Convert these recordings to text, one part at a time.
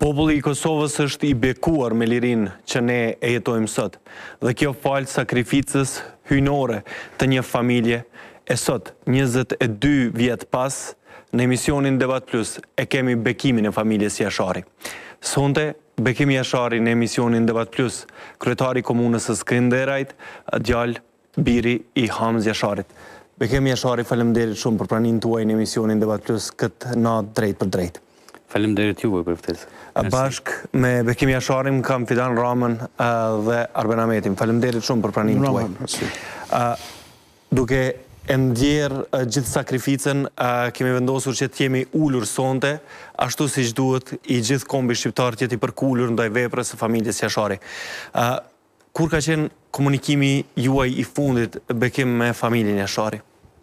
Populli i Kosovës është i bekuar me lirinë që ne e jetojmë sot, dhe kjo falë sakrificës hyjnore të një familje, e sot, 22 vjet pas, në emisionin Debat Plus e kemi bekimin e familjes Jashari. Sonte, bekimi Jashari në emisionin Debat Plus, kryetari i komunës së Skënderajt, djalë biri i Hamz Jasharit. Bekimi Jashari, faleminderit shumë për pranimin tuaj në emisionin Debat Plus këtë natë drejt për drejt. Faleminderit juve për ftesën. Bashkë me Bekimi Jasharin kam Fidan Ramën dhe Arben Ahmetin. Faleminderit shumë për pranimin tuaj. Duke e ndjerë gjithë sakrificën, kemi vendosur që t'jemi ullur sonte, ashtu si që duhet i gjithë kombi shqiptar t'jeti përkullur ndaj veprës së familjes Jashari. Kur ka qenë komunikimi juaj i fundit bekim me familjen Jashari?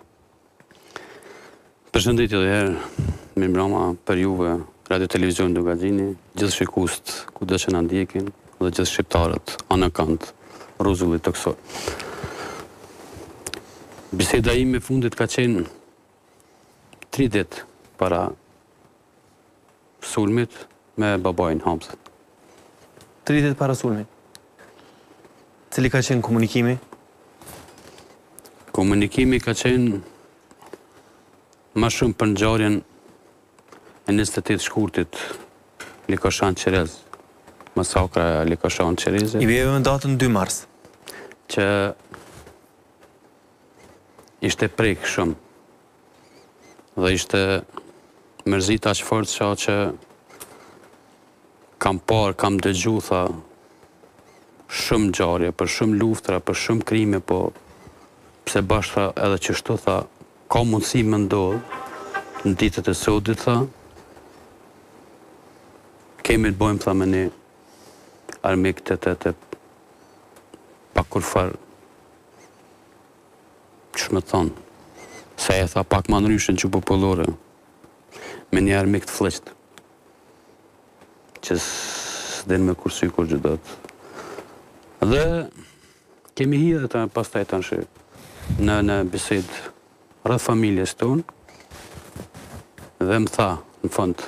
Përshëndetje dhe herë, mirëmbrëma për juve, Radio Televizion Dugazini, gjithë shikust ku dhe që në ndjekin, dhe gjithë shqiptarët, anëkant, ruzullit të kësor. Biseda ime fundit ka qenë 3 ditë para sulmit me babajnë Hamzët. 3 ditë para sulmit? Cili ka qenë komunikimi? Komunikimi ka qenë ma shumë për ngjarjen e 28 shkurtit Likoshan Qerez, masakra Likoshan Qerez. I bjeve me datën 2 mars. Që ishte prek shumë dhe ishte mërzit aq fort që kam parë, kam dëgju, tha, shumë ngjarje, për shumë luftra, për shumë krime, po pse bashkë edhe që shtu, tha, ka mundësi më ndodhë në ditët e sodit, tha, kemi të bojmë, tha, me një armik të pa kur farë, që më thonë, se e tha pak ma ndryshën që popullore, me një armik të fleqt, që s'den me kursy kur gjithat. Dhe kemi hidhe të pas taj të nëshë në bised rrëth familjes tonë, dhe më tha, në fund,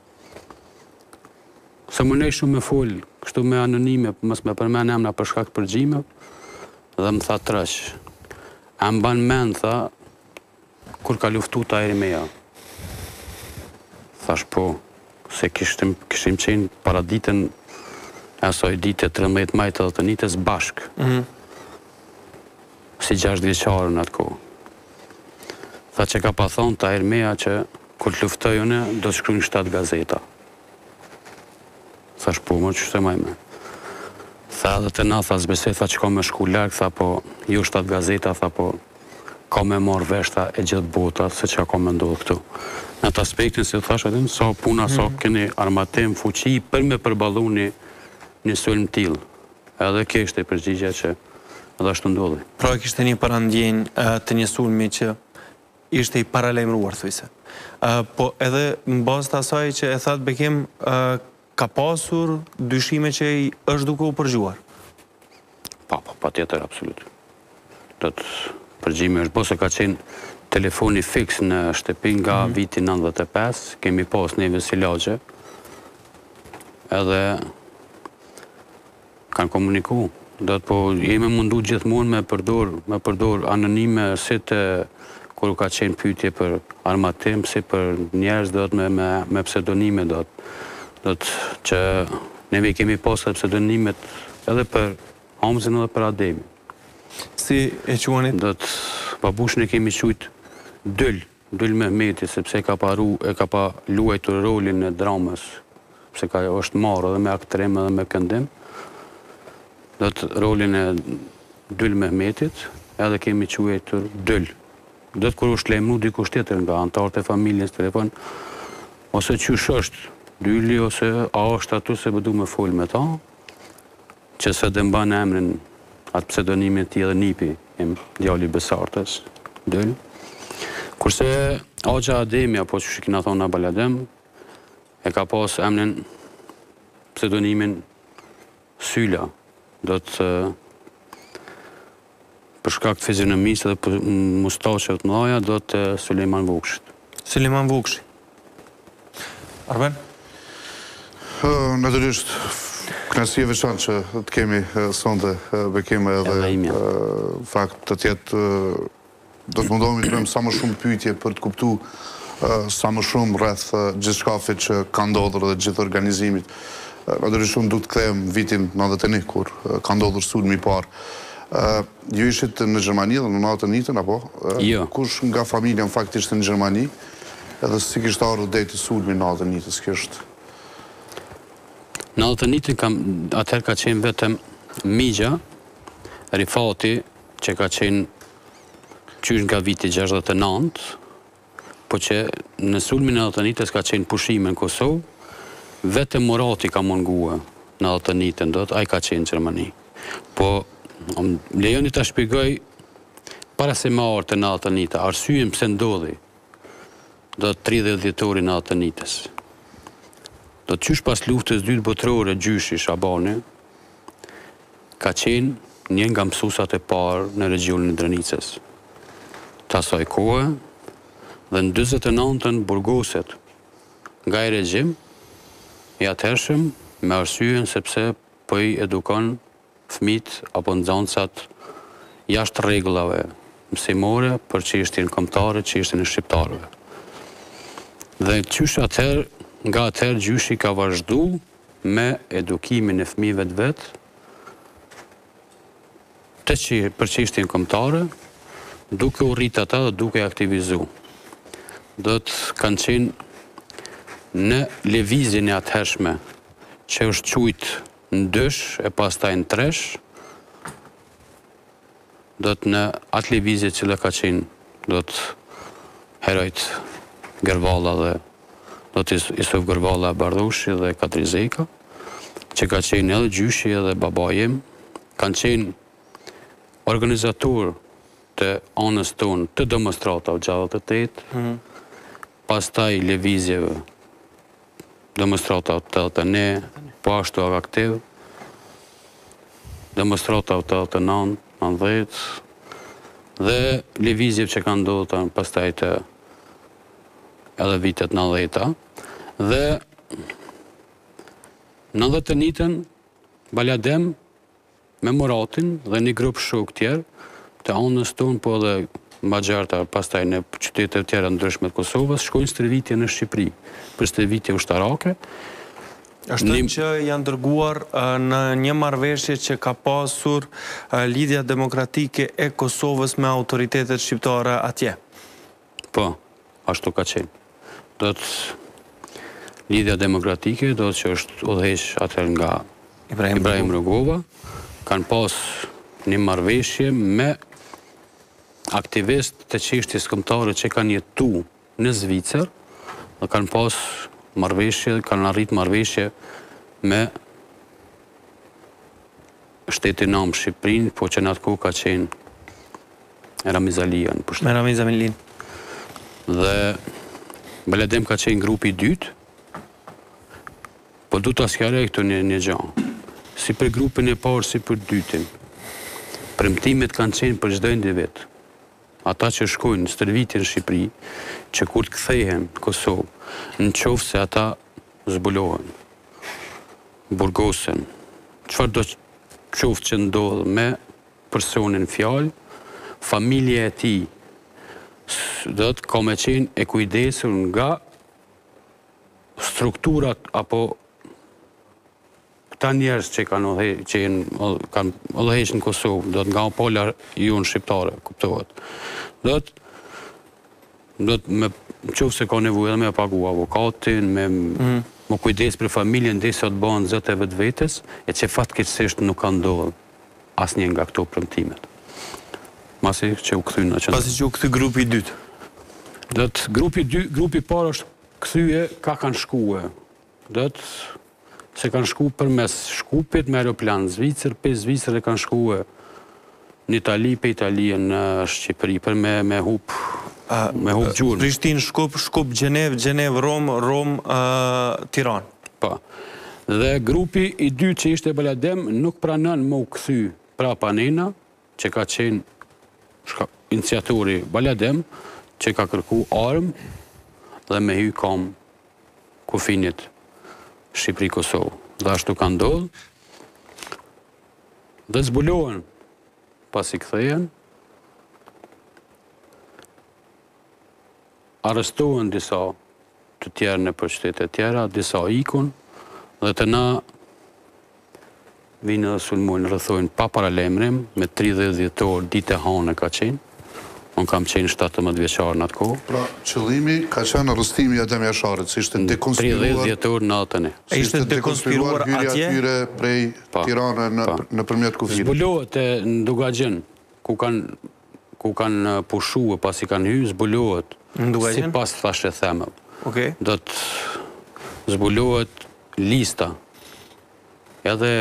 se më nej shumë me folë, kështu me anonime, mës me përmen emna për shkak përgjime, dhe më tha trash, e më ban men, tha, kur ka luftu ta Erimeja. Thash po, se kishtim qenë para ditën, asoj dite 13 majtë dhe të njëtës bashkë, si 6 vjeqarë në atë kohë. Tha që ka pa thonë ta Erimeja që kur të luftojone, do të shkrujnë 7 gazeta. Thash po, më që shtë majme. Tha edhe të na, tha zbesej, tha që ka me shku larkë, tha po, jo 7 gazeta, tha po, ka me marrë veshta e gjithë botat, se që ka me ndodhë këtu. Në atë aspektin, se thash edhe, sa puna, sa keni armatem, fuqi, për me përbalu një sulm t'il. Edhe kështë e përgjigja që edhe ashtu ndodhi. Pra kishte një parandjenjë të një sulmi që ishte i paralajmëruar, thujse. Po edhe në bazë të asaj që e thatë Bekim, ka pasur dyshime që i është duke u përgjuar? Pa tjetër, absolut. Përgjime është, bose ka qenë telefoni fix në shtëpi nga viti 95, kemi pas neve si lagje, edhe kanë komuniku. Po jemi mundu gjithmonë me përdor anonime, si të kur ka qenë pyetje për armatim, si për njerëz me pseudonime, që neve kemi pasur pseudonimet edhe për Hamzin edhe për Ademi. Si e quanit? Babushën e kemi qujt Dyl Mehmeti, sepse e ka pa luajtur rolin e dramës, sepse është marrë edhe me aktrem edhe me këndim, rolin e Dyl Mehmetit, edhe kemi quajtur Dyl. Kur është lejmru dikush tjetër nga antarët e familjes telefon, ose qysh është Dyli, ose a është atu se bëdu me folë me ta, që se dhe mba në emrin atë pseudonimin ti edhe Nipi, djali Besartës, Dyl. Kurse Agja Ademi, apo që shikina thonë në Baladem, e ka pas emrin pseudonimin Syla, do të për shkak të fizionomisë dhe për mustaqet mëdha, do të Sulejman Vukshit. Sulejman Vukshi. Arben? Natyrisht, kënaqësi e veçantë që të kemi sonte Bekim edhe fakt të tjetë do të mundohemi të bëjmë sa më shumë pyetje për të kuptuar sa më shumë rreth gjithçkafit që ka ndodhur dhe gjithë organizimit. Natyrisht unë duhet të kthehem vitin 91 kur ka ndodhur sulmi i parë. Ju ishit në Gjermani dhe në natën njëjtën apo? Jo. Kush nga familja në fakt ishte në Gjermani edhe si kishte ardhur deri te sulmi natën njëjtës kjo është? Natën njëjtën atëherë ka qenë vetëm Migja, Rifati, që ka qenë qysh nga viti 69, po që në sulmin e natën njëjtës ka qenë pushime në Kosovë, vetëm Murati ka munguar në natën njëjtën, ai ka qenë në Gjermani. Po lejoni ta shpjegoj para se më ardhte natën njëjtë, arsyen pse ndodhi. 30 dhjetori natën njëjtës. Qysh pas luftës dytë botërore gjyshi Shabani ka qenë një nga mësusat e parë në regionin e Drenicës. Të asaj kohë dhe në 49-ën burgoset nga i regjim i atëhershëm me arsyen sepse po i edukon fëmijët apo nxënësat jashtë rregullave mësimore për çështjen kombëtare, çështjen e shqiptarëve. Dhe qysh atëherë nga atëherë gjyshi ka vazhdu me edukimin e fëmijëve të vet për çështjen kombëtare, duke u rrit ata dhe duke aktivizu. Do të kanë qenë në lëvizjen e atëhershme që është quajt në dësh e pastaj në tresh, do të në atë lëvizje që ka qenë do të herojt Gervalla dhe do të Isuf Gervalla Bardhushi dhe Katri Zeka, që ka qenë edhe gjyshi edhe babajem, kanë qenë organizator të anës tonë të demonstratave gjatë të 8, pastaj lëvizjeve demonstratave të 8, po ashtu aktiv, demonstratave të 9, 90, dhe lëvizjeve që kanë ndodhur pastaj të edhe vitet 90-ta, dhe në 91-ën Baladem me Muratin dhe një grup shok tjerë të anës tonë, po edhe Magjarta, pastaj në qytete tjera ndryshme të Kosovës, shkojnë stërvitje në Shqipëri, për stërvitje ushtarake. Ashtu që janë dërguar në një marrëveshje që ka pasur Lidhja Demokratike e Kosovës me autoritetet shqiptare atje. Po, ashtu ka qenë. Do të Lidhja Demokratike, do të që është udhëheq atëherë nga Ibrahim Rugova, kanë pas një marrëveshje me aktivist të çështjes kombëtare që kanë jetu në Zvicër, dhe kanë pas marrëveshje, kanë arrit marrëveshje me shtetin nam Shqipërinë, po që në atë kohë ka qenë Ramiz Alia në pushtet. Me Ramiz Alia. Dhe Baladem ka qenë grupi i dytë, po du të asjarej këtu një gjanë. Si për grupin e parë, si për dytin. Premtimet kanë qenë për çdo individ. Ata që shkojnë në stërvitje në Shqipëri, që kur të kthehen në Kosovë, në qoftë se ata zbulohen, burgosen, çfarë do qoftë që ndodhë me personin fjalë, familja e tij do të ka me qenë e kujdesur nga strukturat apo këta njerëz që kanë udhëhequr në Kosovë, do të nga pola jonë shqiptare, kuptohet. Do të me qoftë se ka nevojë edhe me pagu avokatin, me kujdes për familjen derisa të bëhen zot e vetvetes, e që fatkeqësisht nuk ka ndodhur asnjë nga këto premtimet. Pasi që u kthyn në qendër. Pasi që u kthy grupi i dytë. Do të grupi i parë është kthye ka kanë shkuar. Do të se kanë shku përmes Shkupit me aeroplan në Zvicër, pe Zvicër e kanë shkuar në Itali, pe Italia në Shqipëri, për me hup gjurmë. Prishtinë, Shkup, Gjenev, Rom, Tiranë. Pa. Dhe grupi i dytë që ishte Baladem nuk pranon më u kthy prapa Nena, që ka qenë iniciatori Baladem, që ka kërku armë dhe me hy kam kufinit Shqipëri-Kosovë. Dhe ashtu ka ndodhë. Dhe zbulohen pasi kthehen. Arrestohen disa të tjerë në për qytete tjera, disa ikun, dhe të na vinë dhe sulmojnë, rrethojnë pa paralemrim, me 30 dhjetor ditë e hane ka qenë. Unë kam qenë 17 vjeçar në atë kohë. Pra, qëllimi ka qenë arrestimi i Adem Jasharit, si ishte dekonspiruar... 30 dhjetor në atën e. E ishte dekonspiruar hyrja atje? Atyre prej Tiranës në përmjet kufirit. Zbulohet e në Dugagjen, ku kanë pushu e pas i kanë hyrë, zbulohet, si pas thashe themëv. Do të zbulohet lista edhe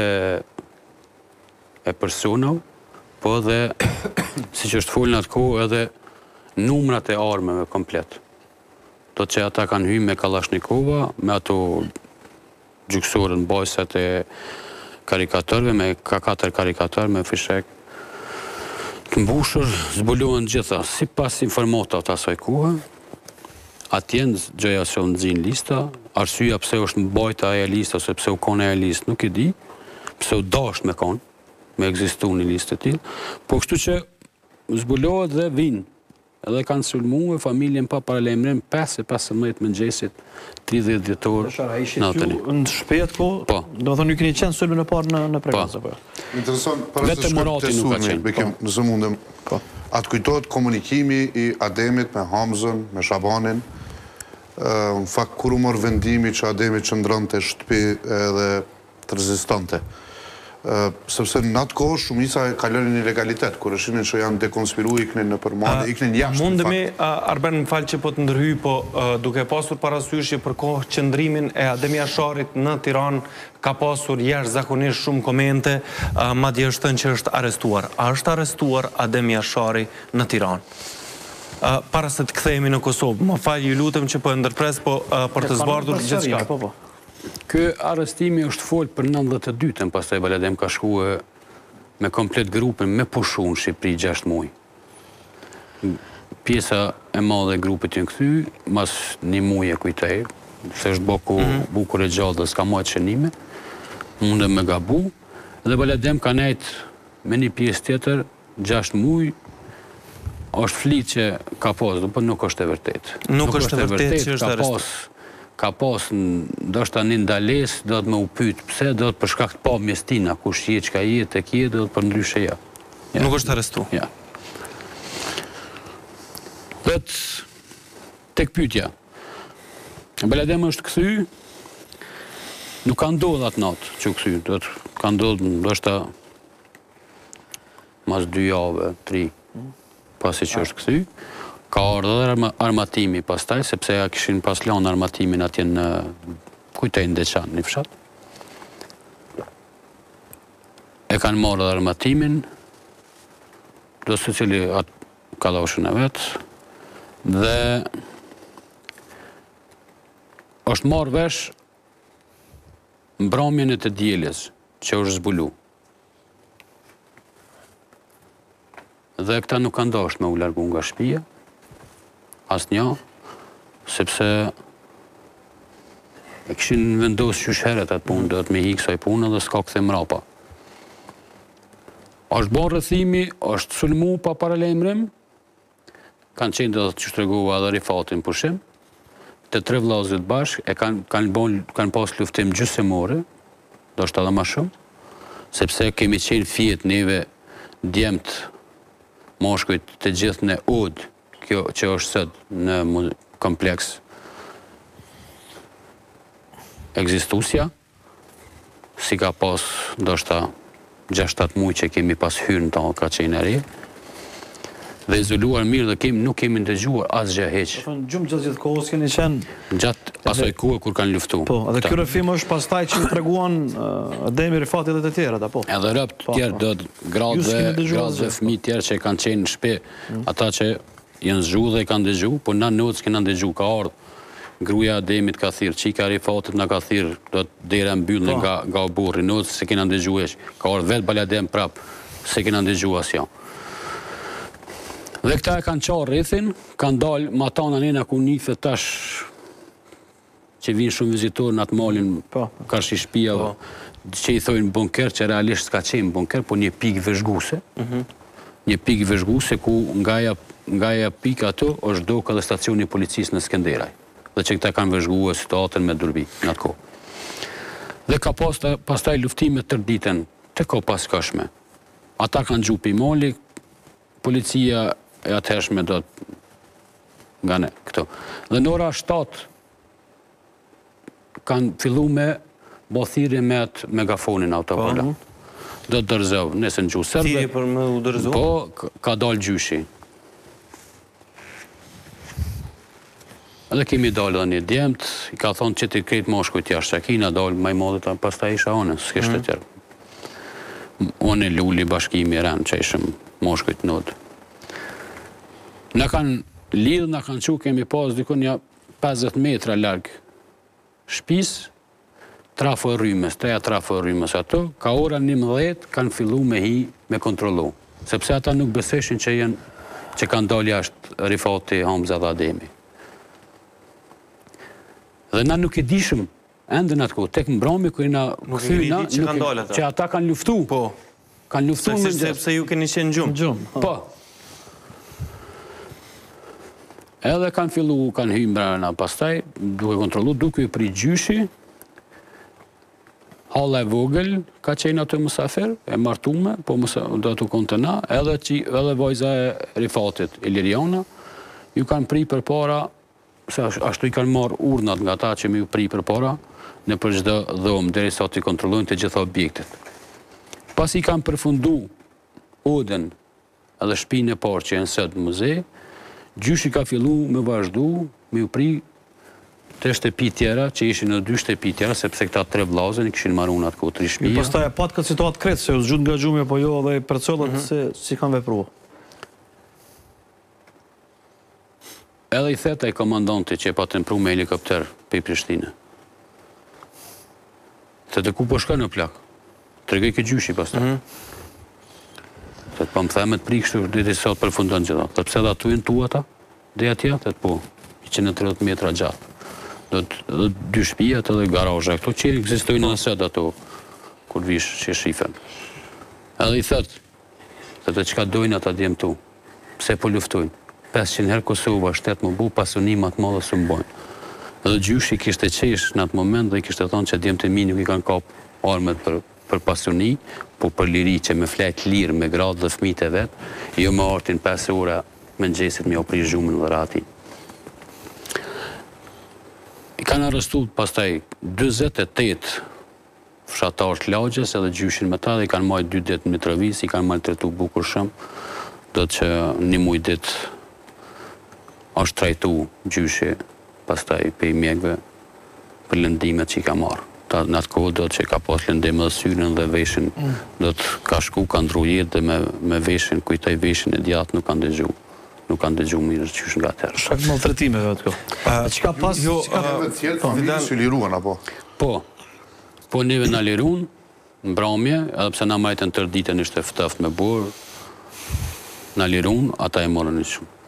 e personav, po edhe, si që është full në atë kohë, edhe numrat e armëve komplet. Do që ata kanë hymë me Kalashnikova, me ato gjyksorën bajsat e karikatorve, me K4 karikator, me fishek të mbushur, zbulohen gjitha. Si pas informata të asaj kohë, atjen gjëja se unë zinë lista, arsyja pse është mbajta e lista, ose pse u kone e list, nuk i di, pse u dasht me konë, me egzistu një listë të tillë, po kështu që zbulohet dhe vinë, edhe kanë sulmu e familjen pa paralemrim 5-15 mëngjesit, 30 dhjetor natën. Në shpejt ko, do thonë ju keni qenë sulmi në parë në prekaz apo? Interesant, para se shkojmë te sulmi, bekim, nëse mundem, atë kujtohet komunikimi i Ademit me Hamzën, me Shabanin, në fakt kur u mor vendimi që Ademi qëndronte shtëpi edhe të rezistante. Sepse në atë kohë shumica e kalojnë në ilegalitet, kur shihnin që janë dekonspiru, iknin në përmale, iknin jashtë. Mundemi, Arben, më falë që po të ndërhyj, po duke pasur parasysh që për kohë qëndrimin e Adem Jasharit në Tiranë ka pasur jashtëzakonisht shumë komente, madje është thënë që është arrestuar. A është arrestuar Adem Jashari në Tiranë? Para se të kthehemi në Kosovë, më falë, ju lutem që po e ndërpres, po për të zbardhur gjithçka. Kë arrestimi është folë për 92-ën, pastaj Baladem ka shkuë me komplet grupin, me pushu në Shqipëri 6 muaj. Pjesa e madhe e grupit të në këthy, mas një muaj e kujtej, se është bukur e gjallë dhe s'ka majtë shënime, mundem me gabu, dhe Baladem ka nejtë me një pjesë tjetër, 6 muaj, është flitë që ka posë, për nuk është e vërtet. Nuk është e vërtet që është arrestuar. Ka pas, do është një ndales, do të me u pytë pse, do të përshka këtë pa mjestina, kush je, qka je, të kje, do të për ndryshe ja. Nuk është arrestu? Ja. Dhe tek pytja. Baladem është këthy, nuk ka ndodhë atë natë që këthy, do të ka ndodhë, do është mas 2 jave, 3, pasi që është këthy. Ka ardhë dhe armatimi pastaj, sepse ja kishin pas lanë armatimin atje në kujtejnë Deçan, një fshat. E kanë marrë dhe armatimin, do së cili atë kaloshën e vetë, dhe është marrë vesh mbrëmjen e të dielës, që është zbulu. Dhe këta nuk kanë dashur me u largu nga shtëpia, asnjë, sepse e kishin vendosur qysh herët atë punë, do të me hiq kësaj punë dhe s'ka kthe mrapa. Është bërë rrethimi, është sulmu pa paralajmërim, kanë qenë do të shtregova edhe Rifatin pushim, të 3 vëllezërit bashkë, e kanë pas luftim gjysmore, do shta edhe ma shumë, sepse kemi qenë fjet neve djemt moshkujt të gjithë në Ud, kjo që është sët në kompleks egzistusja, si ka pas do shta 6-7 muaj që kemi pas hyrë në ta ka qenë e re, dhe izoluar mirë dhe nuk kemi ndëgjuar asgjë heq. Gjumë gjatë gjithë kohës keni qenë... Gjatë asaj kohë kur kanë luftu. Po, edhe kjo rrëfim është pastaj që i treguan Ademi, Rifati dhe të tjerët, apo? Edhe rëpt tjerë, do të gradë dhe fëmijë tjerë që kanë qenë në shtëpi, ata që janë zgju dhe kanë dëgju, po na notës kena dëgju, ka ardhë. Gruaja Ademit ka thirrë, çika Rifatit na ka thirrë, do të dera mbyllën nga burri, notës se kena dëgju eq. Ka ardhë vetë Baladem prap, se kena dëgju asja. Dhe këta e kanë qarë rrethin, kanë dalë matana nena ku nife tash që vinë shumë vizitorë në atë malin karshi shtëpiave, që i thojnë bunker, që realisht s'ka qenë bunker, po një pikë vëzhguese. Një pikë vëzhguese ku nga ja pikë ato është doka dhe stacioni i policisë në Skenderaj. Dhe që këta kanë vëzhguar situatën me durbi në atë kohë. Dhe ka pastaj luftime tërditën të ko paskashme. Ata kanë gjupi mali, policia e atëhershme do të nga ne këto. Dhe në ora 7 kanë fillu me bothirje me atë megafonin autopola. Do të dërzov, nëse në gjuhë serbe. Thirje për me u dërzov? Po, ka dalë gjyshi. Edhe kemi dalë dhe një djemët, i ka thonë që ti kretë moshkujt jashtë, që kina dalë maj modët, pas ta isha one, s'keshtë të tjerë. One lulli bashkimi rënë që ishëm moshkujt nodë. Në kanë lidhë, në kanë që kemi pas dikun një 50 metra largë shpis, trafo e rrymës, treja trafo e rrymës ato, ka ora 11 kanë fillu me hi me kontrolu. Sepse ata nuk beseshin që kanë dalë jashtë Rifati, Hamza dhe Ademi. Dhe na nuk i dishëm, ende në atë kohë, tek mbrami kërë na këthyna, që ata kanë luftu. Po. Kanë luftu me gjë. Sepse ju keni qenë gjumë. Po. Edhe kanë fillu, kanë hymë brana pastaj, duke kontrolu, duke i pri gjyshi, halla e vogël, ka qenë atë mësafer, e martume, po do të kontena, edhe vajza e Rifatit, Iliriana, ju kanë pri për para, se ashtu i kanë marrë urnat nga ta që mi ju pri për para, në për çdo dhomë, deri sa të kontrollojnë të gjitha objektet. Pas i kanë përfundu Oden edhe shtëpinë e parë që janë sot muze, gjyshi ka fillu me vazhdu, me ju pri të shtëpi tjera, që ishin në 2 shtëpi tjera, sepse këta 3 vllazën i kishin marrë unë atë ku 3 shtëpia. Pastaj e pat këtë situatë kretë, se u zgjut nga gjumi apo jo dhe përcollët se si kanë vepruar. Edhe i theta i komandanti që e pa të mpru me helikopter për i Prishtinë. Thete ku po shka në plak? Tregoj këtë gjyshi pas të. Thete pa më themet prikshtu, dhe i sot përfundon gjitha. Thete pse da tu jenë tu ata? Dhe atja? Thete po, 130 metra gjatë. Dhe 2 shtëpijat edhe garazha. Këto që eksistojnë në sot ato, kur vish që shifen. Edhe i thete qka dojnë ata djemë tu? Pse po luftojnë? 500 herë Kosova, shtetë më bu, pasunimat më dhe së mbojnë. Edhe gjyshi kishte qesh në atë moment dhe kishte thonë që djemë të mi nuk i kanë kap armet për pasuni, po për liri që me flet lirë, me gradë dhe fmit e vetë, jo me artin 5 ora me ngjesit me opri zhumën dhe rati. I kanë arrestu pastaj 28 fshatar të lagjes edhe gjyshin me ta dhe i kanë majt 2 ditë në Mitrovic, i kanë maltretu bukur shumë, do të që një muj ditë është trajtu gjyshi pastaj pe i mjekve për lëndimet që i ka marrë. Në atë kohë do të që ka pas lëndim dhe syrin dhe veshin, do të ka shku, ka ndru jetë dhe me veshin, kujtaj veshin e djatë nuk kanë dëgju. Nuk kanë dëgju mirë qysh nga tërë. Shak maltretimeve të ko. Qka pas... Familje që liruan, apo? Po neve në liruan, në bramje, edhe pse na majtën tërë ditën ishte ftëft me burë, në liruan, ata e morën në shumë.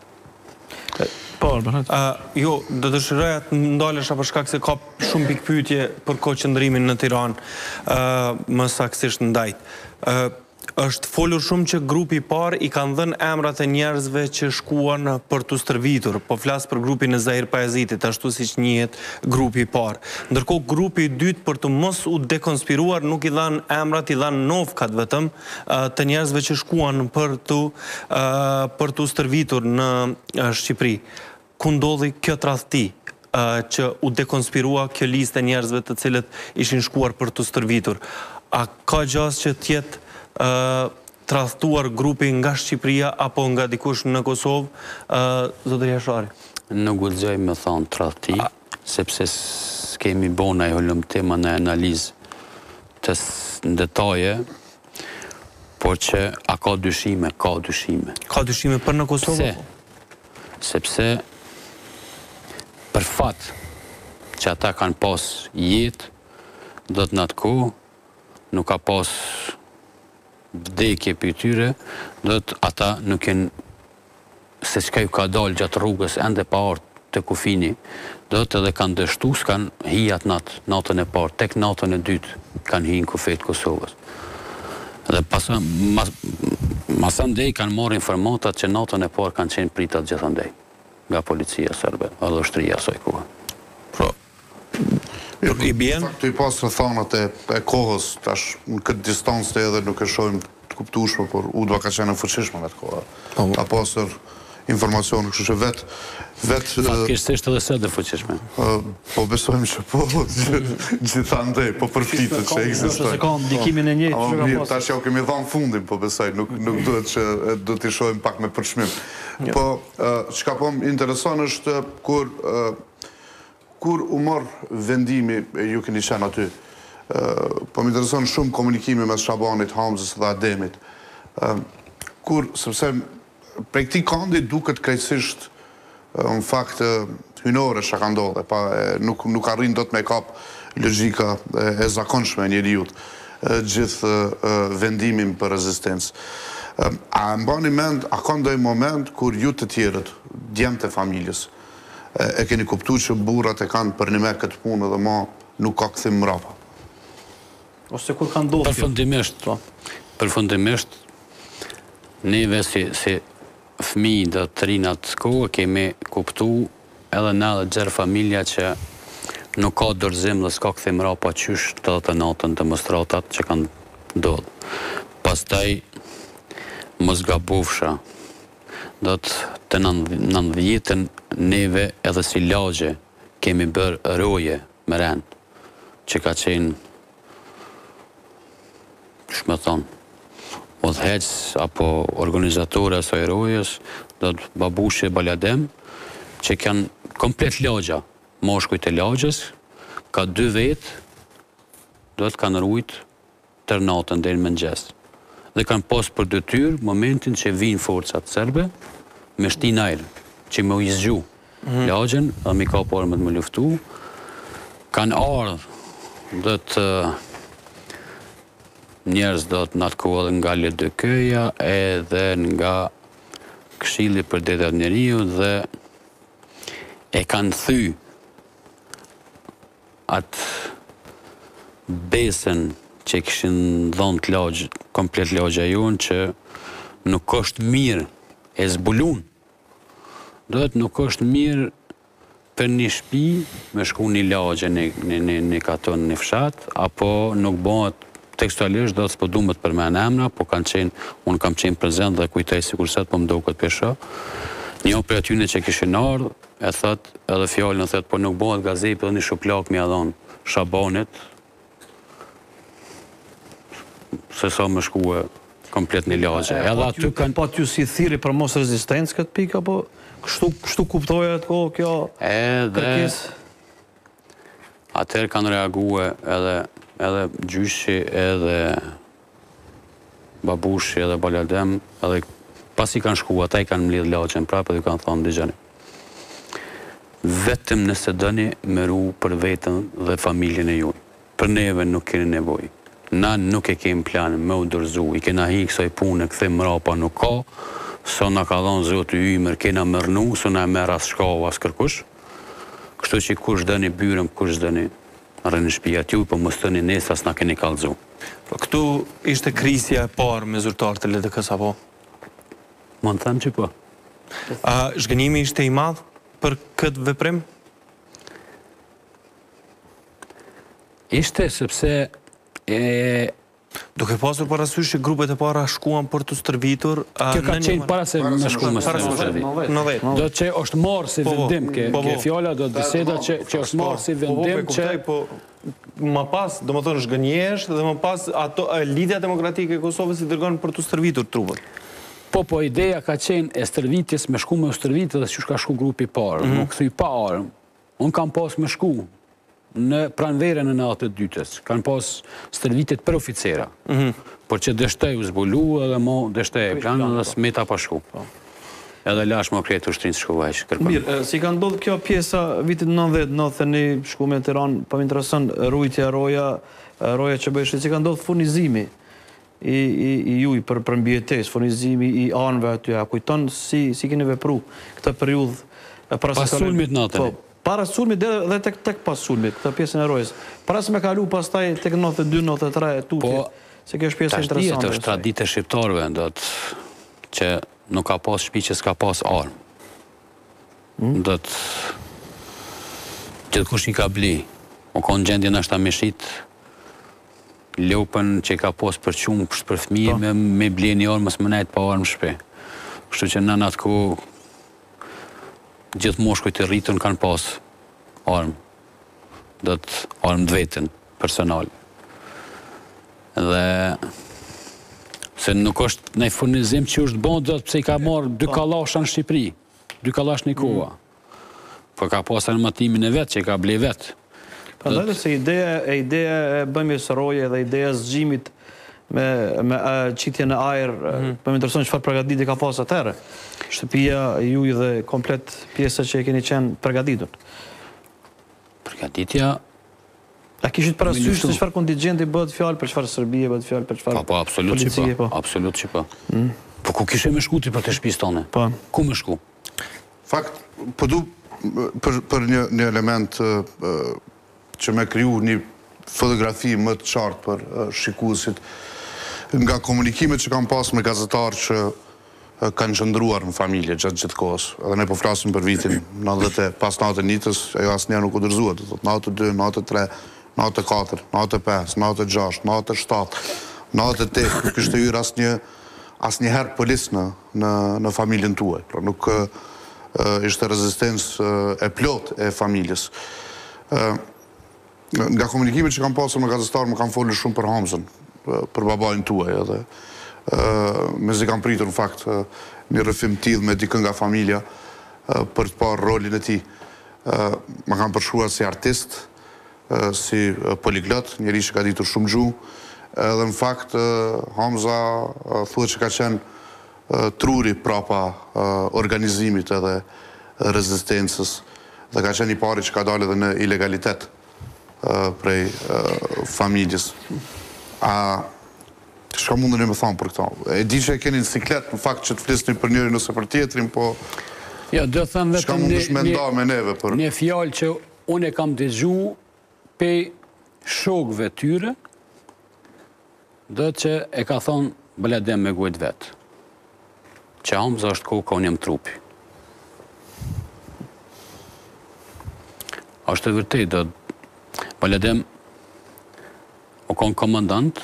Jo, do të shëroja të ndalesha për shkak se ka shumë pikpyetje për koqëndrimin në Tiranë, më saktësisht ndajt. Është folur shumë që grupi parë i kanë dhënë emrat e njerëzve që shkuan për të stërvitur, po flas për grupin e Zahir Pajazitit, ashtu siç njihet grupi parë. Ndërkohë grupi i dytë për të mos u dekonspiruar nuk i dhanë emrat, i dhanë novkat vetëm të njerëzve që shkuan për të stërvitur në Shqipëri. Ku ndodhi kjo tradhti që u dekonspirua kjo listë e njerëzve të cilët ishin shkuar për të stërvitur? A ka gjasë që tjetë tradhtuar grupi nga Shqipëria apo nga dikush në Kosovë, zotëri Ashari? Nuk guxoj me thonë tradhti, sepse s'kemi bona e holumtima në analizë të detaje, por që a ka dyshime, ka dyshime. Ka dyshime për në Kosovë? Sepse për fat që ata kanë pas jetë, do të në atë kohë, nuk ka pas vdekje për tyre, do të ata nuk jenë se çka ju ka dalë gjatë rrugës ende pa artë të kufini, do të edhe kanë dështu, s'kanë hijat natën e parë, tek natën e dytë kanë hi në kufet Kosovës. Dhe masandej kanë marrë informatat që natën e parë kanë qenë pritat gjithandej nga policia sërbe, edhe ushtria asaj kohë. I bjen? Të i pasë rëthanat e kohës, tash në këtë distancë të edhe nuk e shojmë të kuptushme, por Udva ka qenë në fuqishme në të kohë. Ta pasër informacion, kështu që vetë... Fatkesisht edhe se dhe fuqishme. Po besojmë që po, gjithandej, po përfitët që eksistojnë. Se ka ndikimin e njëjtë që ka pasur. Tash jau kemi dhanë fundin, po besoj, nuk duhet që do t'i shojmë pak me përshmim. Po, që ka po më intereson është kur u morë vendimi, ju keni qenë aty, po më intereson shumë komunikimi mes Shabanit, Hamzës dhe Ademit, kur, sepse prej këtij kandi duket krejtësisht në fakt hynore që ka ndodhe, nuk arrin do të me kap logjika e zakonshme e njeriut gjithë vendimin për rezistencë. A mbani mend, a ka ndonjë moment kur ju të tjerët, djemtë e familjes, e keni kuptu që burrat e kanë për një me këtë punë dhe ma nuk ka këthim mrapa? Ose kur kanë ndodhur? Përfundimisht, neve si fëmijë dhe të rinë atë kohë kemi kuptu edhe na dhe gjerë familja që nuk ka dorëzim dhe s'ka këthim mrapa qysh të dhe të natën demonstratat që kanë ndodhë. Pastaj, mos gabofsha, do të 90-ën neve edhe si lagje kemi bërë roje me rend, që ka qenë, shme thonë, udhëheqës apo organizatore e saj rojes, do të Babushe Baladem, që kanë komplet lagja, moshkujt e lagjës, ka 2 vetë, do të kanë rujt tër natën deri në mëngjes. Dhe kanë pas për detyrë momentin që vinë forcat serbe me shtin ajrë, që me u izgju lagjen, dhe mi ka parë me të më luftu, kanë ardhë dhe të njerëz do të në atë kohë nga LDK-ja edhe nga Këshilli për Drejtat e Njeriut dhe e kanë thy atë besën që kishin dhënë të lagjë, komplet lagja jonë që nuk është mirë e zbulun. Dohet nuk është mirë për një shtëpi me shku një lagje në katon një fshat, apo nuk bëhet tekstualisht do të s'po du më të përmen emra, po unë kam qenë prezent dhe kujtaj sikurset, po më do këtë pesha. Një për atyne që kishin ardhë, e thët, edhe fjallën e thët, po nuk bëhet gazepi dhe një shuplak mi adhon Shabanit, se sa më shkue komplet një lagje. Edhe aty kanë... Po t'ju si thiri për mos rezistencë këtë pikë, apo kështu kuptoja atë kohë kjo kërkesë? Atëherë kanë reague edhe Gjyshi, edhe Babushi, edhe Baladem, edhe pasi kanë shku, ata i kanë mlidh lagjen prapë dhe kanë thonë digjani. Vetëm nëse dëni me ru për vetën dhe familjen e juj. Për neve nuk keni nevoj. Na nuk e kemi planin me u dorëzu, i kena hi kësaj punë, këthim mrapa nuk ka, sa na ka dhonë zotë ymer, kena mërnu, sa na merr as shkava as kërkush. Kështu që kush dëni byrëm, kush dëni rënë shpijat ju, po mos tëni nesas na keni kallëzu. Këtu ishte krisja e parë me zyrtarët e LDK-s apo? Më në thëmë që po. Zhgënimi ishte i madh për këtë veprim? Ishte sepse duke pasur parasysh që grupet e para shkuan për të stërvitur... Kjo ka qenë para se me shku më stërvitur. Do që është marë si vendim, ke fjalla do të biseda që është marë si vendim që... Më pas, do më thonë, shgënjesh dhe më pas lidhja demokratike e Kosovës i dërgon për të stërvitur trupët. Po, ideja ka qenë e stërvitjes me shku me stërvitur dhe që ka shku grupi parë, nuk thuj pa arëm. Unë kam pas me shku në pranvere në natë të dytës, kanë pas stërvitit për oficera, por që dështej u zbulu edhe mo dështej e planë dhe smeta pa shku. Edhe lash më kretë ushtrinë shku vajsh. Mirë, si ka ndodhë kjo pjesa vitit 90-91, shku me Tiran, pa më interesën rujtja roja që bëjshë, si ka ndodhë furnizimi i juj për mbjetes, furnizimi i anëve aty, a kujton si keni vepru këtë periudhë Pas sulmit natën. Para sulmit dhe tek pas sulmit, këtë pjesën e rojës. Para se me kalu pastaj tek 92-93 tutje, se kjo është pjesë interesante. Është traditë e shqiptarëve, që nuk ka pas shtëpi që s'ka pas armë. Gjithkush i ka bli. O konë gjendje në ashta me shqit lopën që i ka pas për qumë, për fëmije, me bli një armë, mësë më nejtë pa armë shpe. Kështu që në atë ku gjithë moshkujt të rritën kanë pas armë. Armë vetën, personal. Dhe se nuk është në furnizim që është bon, pëse i ka marrë 2 kallasha në Shqipëri, 2 kallash në kova. Po ka pas armatimin e vetë që i ka ble vetë. Përndajtë se ideja e bëmjes roje dhe ideja zgjimit me qitje në ajrë, për më intereson çfarë përgatitje ka pas atëherë. Shtëpia juaj dhe komplet pjesa që e keni qenë përgatitur. Përgatitja... A kishit parasysh se çfarë kontingjenti bëhet fjalë, për çfarë Serbie bëhet fjalë, për çfarë policie? Po, absolut që po. Po ku kishe me shku ti për të shtëpisë tonë? Ku me shku? Fakt, po du për një element që me kriju një fotografi më të qartë për shikuesit, nga komunikimet që kam pas me gazetarë që kanë qëndruar në familje gjatë gjithë kohës. Edhe ne po flasim për vitin pas 91-ës, ajo asnjëherë nuk u dorëzuat. 92, 93, 94, 95, 96, 97, 98, nuk ishte hyrë asnjëherë polis në familjen tuaj. Pra nuk ishte rezistencë e plot e familjes. Nga komunikimet që kam pasur me gazetarë, më kam folur shumë për Hamzën, për babajnë tuaj edhe. Me zi kam pritur në fakt një rrëfim tillë me dikën nga familja për të parë rolin e tij. Më kam përshkruar si artist, si poliglot, njeri që ka ditur shumë gjuhë, edhe në fakt Hamza thuhet që ka qenë truri prapa organizimit edhe rezistencës dhe ka qenë i pari që ka dalë edhe në ilegalitet prej familjes. Shka mundën e me thamë për këta? E di që e keni në siklet, në fakt që të flisni për njëri nëse për tjetrin, po... Shka mundë është me nda me neve për... Një fjallë që unë e kam dëgju pe shokëve tyre, dhe që e ka thonë Baladem me gujt vetë. Që Hamza është kohë ka unë jem trupi. Ashtë e vërtej, dhe Baladem o konë komandant,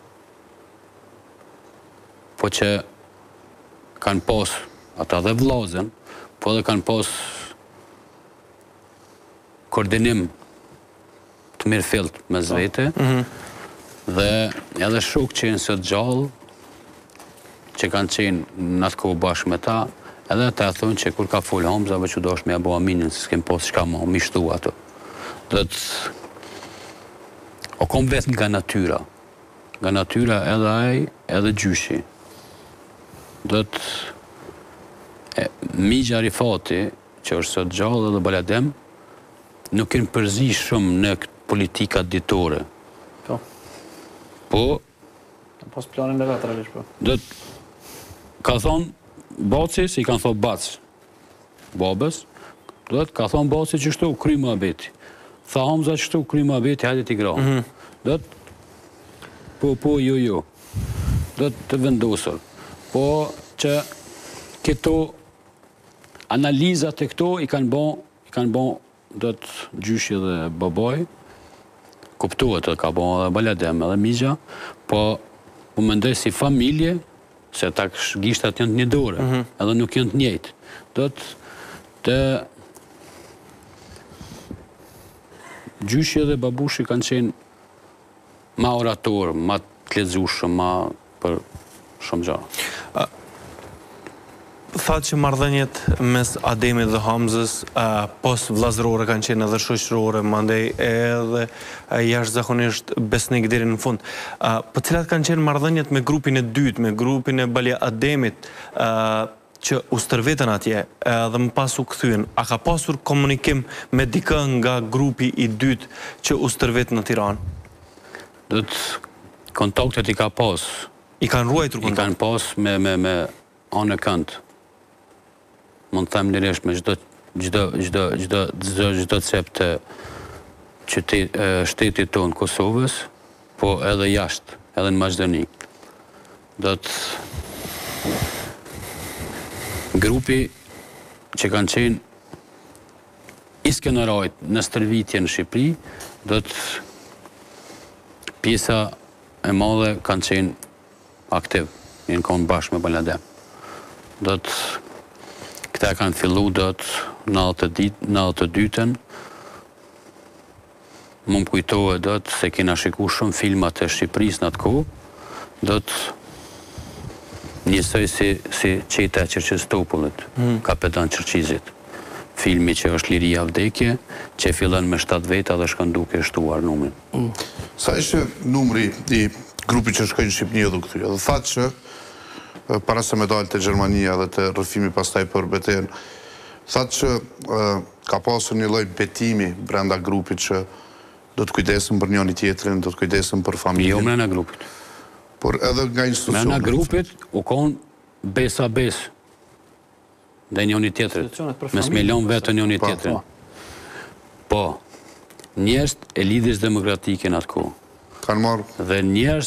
po që kanë pas ata dhe vllazën, po edhe kanë pas koordinim të mirë fillt me zvete, dhe edhe shok që jenë sot gjallë, që kanë qenë në atë kohë bashkë me ta, edhe ta thonë që kur ka full Hamza, që do është me abo aminin, se s'kem pas shka ma, mishtu ato. Dhe o kom vetë nga natyra edhe aj, edhe gjyshi. Migja Rifati, që është sot gjallë edhe Baladem, nuk kënë përzi shumë në politikat ditore. Po... Pas planin e vetë, realisht po. Ka thonë Baci, si kanë thonë Bac, babës, ka thonë Baci që shtu kry më abeti. Tha Hamza që shtu kry më abeti, hajde t'i gra. Po, jo. Të vendosur. Po që këto analizat e këto i kanë bon do të gjyshi dhe babaj, kuptuat të ka bon edhe Baladem edhe Migja, po u mendoj si familje, se ta gishtat janë të një dore, edhe nuk janë të njëjtë. Do të gjyshi dhe babushi kanë qenë ma orator, ma të lexueshëm, ma për shumë gjëra. Thatë që marrëdhëniet mes Ademit dhe Hamzës pos vllazërore kanë qenë edhe shoqërore, mandej edhe jashtëzakonisht besnik deri në fund. Po cilat kanë qenë marrëdhëniet me grupin e dytë, me grupin e Bali Ademit, që u stërvetën atje dhe më pas u kthyen? A ka pasur komunikim me dikë nga grupi i dytë që u stërvet në Tiranë? Kontaktet i ka pas. I kanë ruajtur kontaktet? I kanë pas me anë kënd. Mund të them lirisht me çdo gjdo cep të shtetit tonë Kosovës, po edhe jashtë, edhe në Maqedoni. Do të grupi që kanë qenë iskenërajt në stërvitje në Shqipëri, do të pjesa e madhe kanë qenë aktiv, në konë bashkë me Baladem. Do të këta kanë fillu do të në 92-ën, më kujtohet do të se kena shiku shumë filmat e Shqipëris në atë kohë, do të njësoj si qeta e Qërqiztopullit, Kapetan Qërqizit. Filmi që është Liria Vdekje, që fillon me 7 veta dhe shkon duke shtuar numrin. Sa ishte numri i grupi që shkojnë në Shqipëni edhe këtyre? Dhe thatë që para se me dalë të Gjermania dhe të rrëfimi pastaj për betejën, thatë që ka pasur një lloj betimi brenda grupit që do të kujdesëm për njëri tjetrin, do të kujdesëm për familjen. Jo mrena grupit. Por edhe nga institucionet. Mrena grupit u konë besa dhe njëri tjetrit, mes milion vetën njëri tjetrin. Po, njerëz e Lidhjes Demokratike në atë kohë. Kanë marrë. Dhe njerëz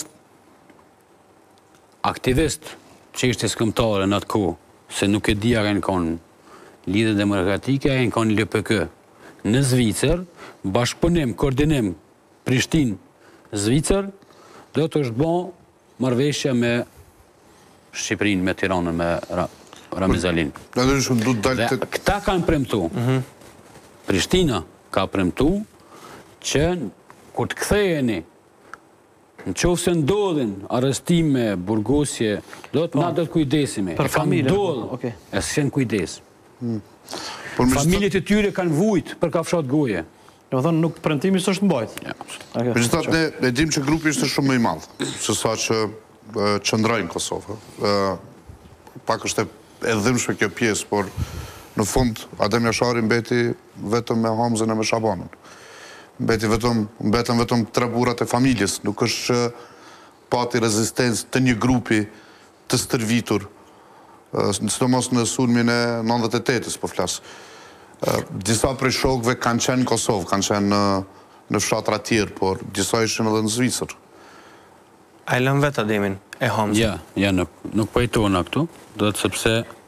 aktivist që ishte skëmtare në atë kohë, se nuk e dia kanë konë Lidhje Demokratike, kanë konë LPK. Në Zvicër, bashkëpunim, koordinim, Prishtinë, Zvicër, do të është bon marrëveshje me Shqipërinë, me Tiranën, me Ramizalin. Dhe këta kanë premtu. Prishtina ka premtu që kur të ktheheni, në qoftë se ndodhin arrestime, burgosje, na do të kujdesimi. Për familjen. E s'ken kujdes. Familjet e tyre kanë vujt për kafshat goje. Do të thonë nuk premtimi s'është mbajt. Megjithatë ne dim që grupi ishte shumë më i madh se sa që qëndrojnë në Kosovë. Pak është e dhimbshme kjo pjesë, por në fund Adem Jashari mbeti vetëm me Hamzën e me Shabanën. Mbetën vetëm 3 burrat e familjes, nuk është që pati rezistencë të një grupi të stërvitur, sidomos në sulmin e 98-s po flas. Disa prej shokëve kanë qenë në Kosovë, kanë qenë në fshatra tjerë, por disa ishin edhe në Zvicër. A e lëm vetë Ademin e Hamzën? Ja, nuk pajtona këtu, do të sepse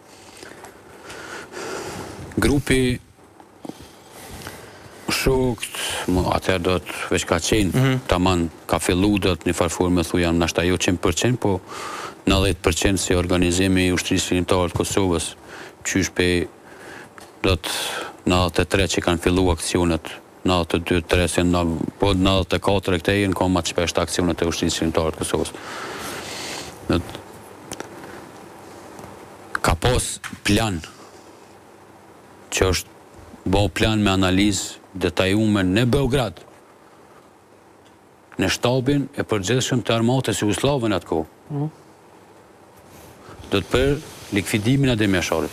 grupi shokët, atëherë do të veç ka qenë, taman ka fillu do të një farfur me thuja nashta jo 100%, po 90% si organizimi i ushtrisë filimtare të Kosovës, qysh pe do të 93 që kanë fillu aksionet, 92-3, po 94 këte jenë ka ma të shpesht aksionet e ushtrisë filimtare të Kosovës. Ka pos plan, që është bo plan me analizë detajume në Beograd, në shtabin e përgjithshëm të armatës Jugosllavën atë kohë. Do të për likvidimin e Adem Jasharit.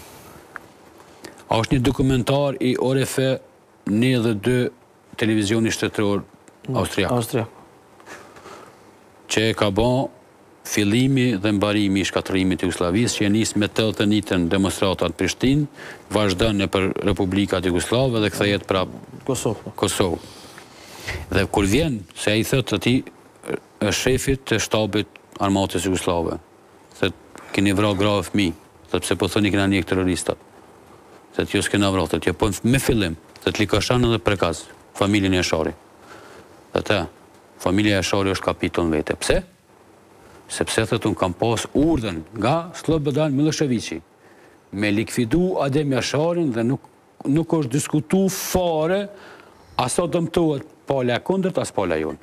A është një dokumentar i ORF-e 1 dhe 2 televizioni shtetëror austriak. Që ka bo fillimi dhe mbarimi i shkatërimit të Jugosllavisë, që e nis me 81-ën demonstratat në Prishtinë, vazhdon në për Republikat Jugoslave dhe kthehet prap Kosovë. Dhe kur vjen, se ai thotë atij shefit të shtabit armatës Jugoslave, se keni vrarë grave fëmijë, sepse po thoni kena një terroristat. Se jo s'kena vrarë, se po me fillim, se të Likashan edhe prekaz, familjen e Jasharit. Dhe familja e Jasharit është kapitol vete. Pse? Sepse thëtë unë kam pas urdhën nga Slobodan Miloševići me likvidu Adem Jasharin dhe nuk është diskutu fare aso dëmtohet pala e kundërt as pala jonë.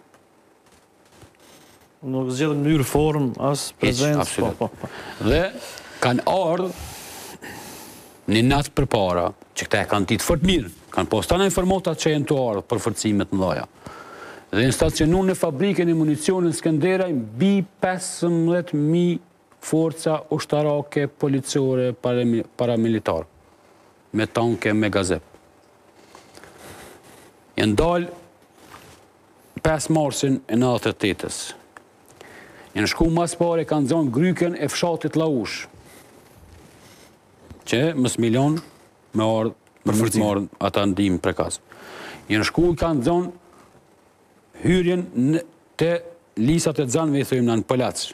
Nuk zgjedhën në mënyrë formë, as prezencë. Dhe kanë ardhë një natë për para, që këta e kanë ditë fort mirë, kanë pas tana informatat që jenë të ardhë për forcimet në dhaja. Dhe në stacionu në fabrikën e municionin Skenderaj, mbi 15.000 forca ushtarake, policore, paramilitar, me tanke, me gazep. Janë dalë 5 marsin e 98-ës. Janë shku mas pare, kanë zonë gryken e fshatit Laush, që mës milion me ardhë për të marrë ata ndihmë prekas. Janë shku i kanë zonë hyrjen të lisat e zanëve i thujmë në pëlac,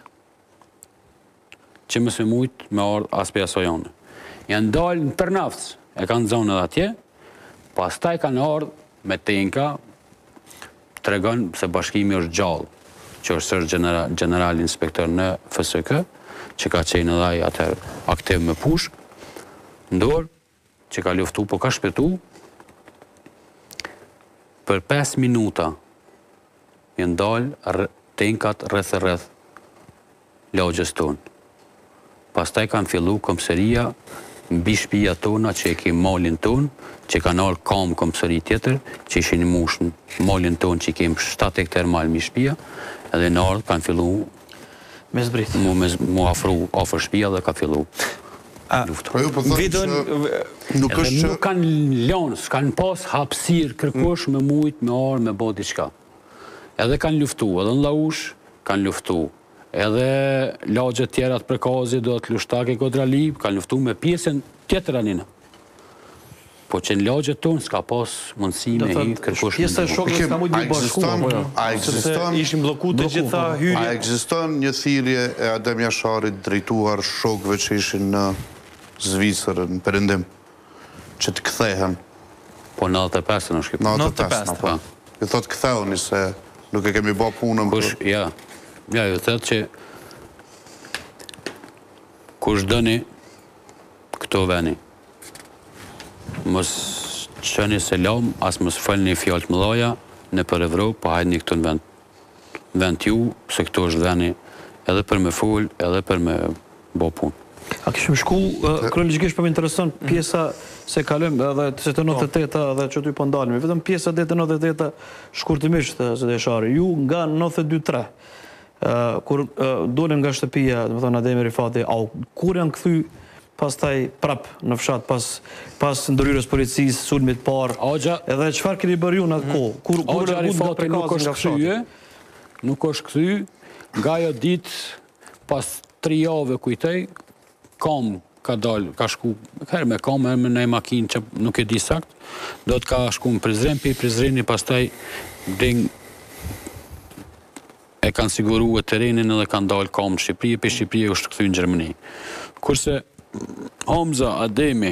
që mësë mujtë me ardhë aspe asojone. Janë dalë në Tërnavc, e kanë zonë edhe atje, pastaj kanë ardhë me tenka, të regon se bashkimi është gjallë, që është general inspektor në FSK, që ka qenë edhe atër aktiv me pushk, ndorë, që ka luftu, po ka shpetu, për 5 minuta janë dalë tenkat rreth lagjës tonë. Pastaj kanë fillu komseria mbi shtëpia tona që e ke malin tonë, që kanë ardhur kam komseri tjetër, që ishin mushën malin tonë që i kemë 7 hektar mal mbi shtëpia, edhe në ardhë kanë fillu me zbrit. Mu afru afër shtëpia dhe ka fillu luftë. Po ju po thonë që nuk është nuk kanë lënë, s'kanë pas hapësirë kërkosh me mujt, me arë, me bo diçka. Edhe kanë luftu, edhe në Laush kanë luftu, edhe lagjet tjera të Prekazi, do të Lushtake, Kodrali, kanë luftu me pjesën tjetër anina. Po që në lagjet tonë s'ka pas mundësi me i kërkosh me pjesë e shokëve s'ka mujtë një bashku, sepse ishim bloku të gjitha hyrje. A ekziston një thirrje e Adem Jasharit drejtuar shokëve që ishin në Zvicër, në Perëndim, që të kthehen? Po 95 në Shqipëri. 95, po. Ju thot ktheuni se nuk e kemi bë punën për... Ja, ju thot që kush dëni, këto veni. Mos qëni selam, as mos falni fjallë të mëdhaja në për Evropë, pa hajni këtu në vend ju, se këto është veni edhe për me full, edhe për me bo punë. A kishim shku, kronologikisht për më intereson pjesa se kalëm edhe se të 98-a dhe që tu i pëndalimi, vetëm pjesa dhe të 98-a shkurtimisht, zëtë Jashari, ju nga 92-3, kur dolem nga shtëpia, dhe më thonë Ademi Rifati, kur janë këthy pastaj prap në fshat, pas ndërhyrjes policisë, sulmit parë, edhe çfarë keni bërë ju në atë kohë? Kur Rifati nuk është kthy, nga ajo ditë pas 3 javë kujtej, kam ka dalë, ka shku, herë me kam, herë me një makinë që nuk e di sakt, do të ka shku në Prizren, për Prizreni pastaj e kanë siguru e terenin edhe kanë dalë kam në Shqipëri, për Shqipëri është kthy në Gjermani. Kurse Hamza, Ademi,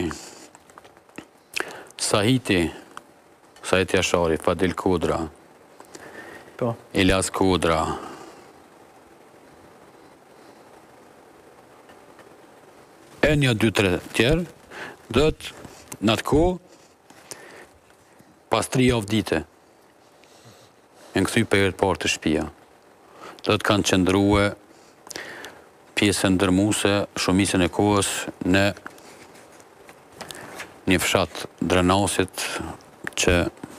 Sahiti Jashari, Fadil Kodra, Elias Kodra, e 1-2-3 tjerë, dhe në atë kohë, pas 3 javë dite, e në këthy për e parë të shtëpia. Dhe të kanë qëndruhe pjesën dërmuse, shumicën e kohës në një fshat Drenasit, që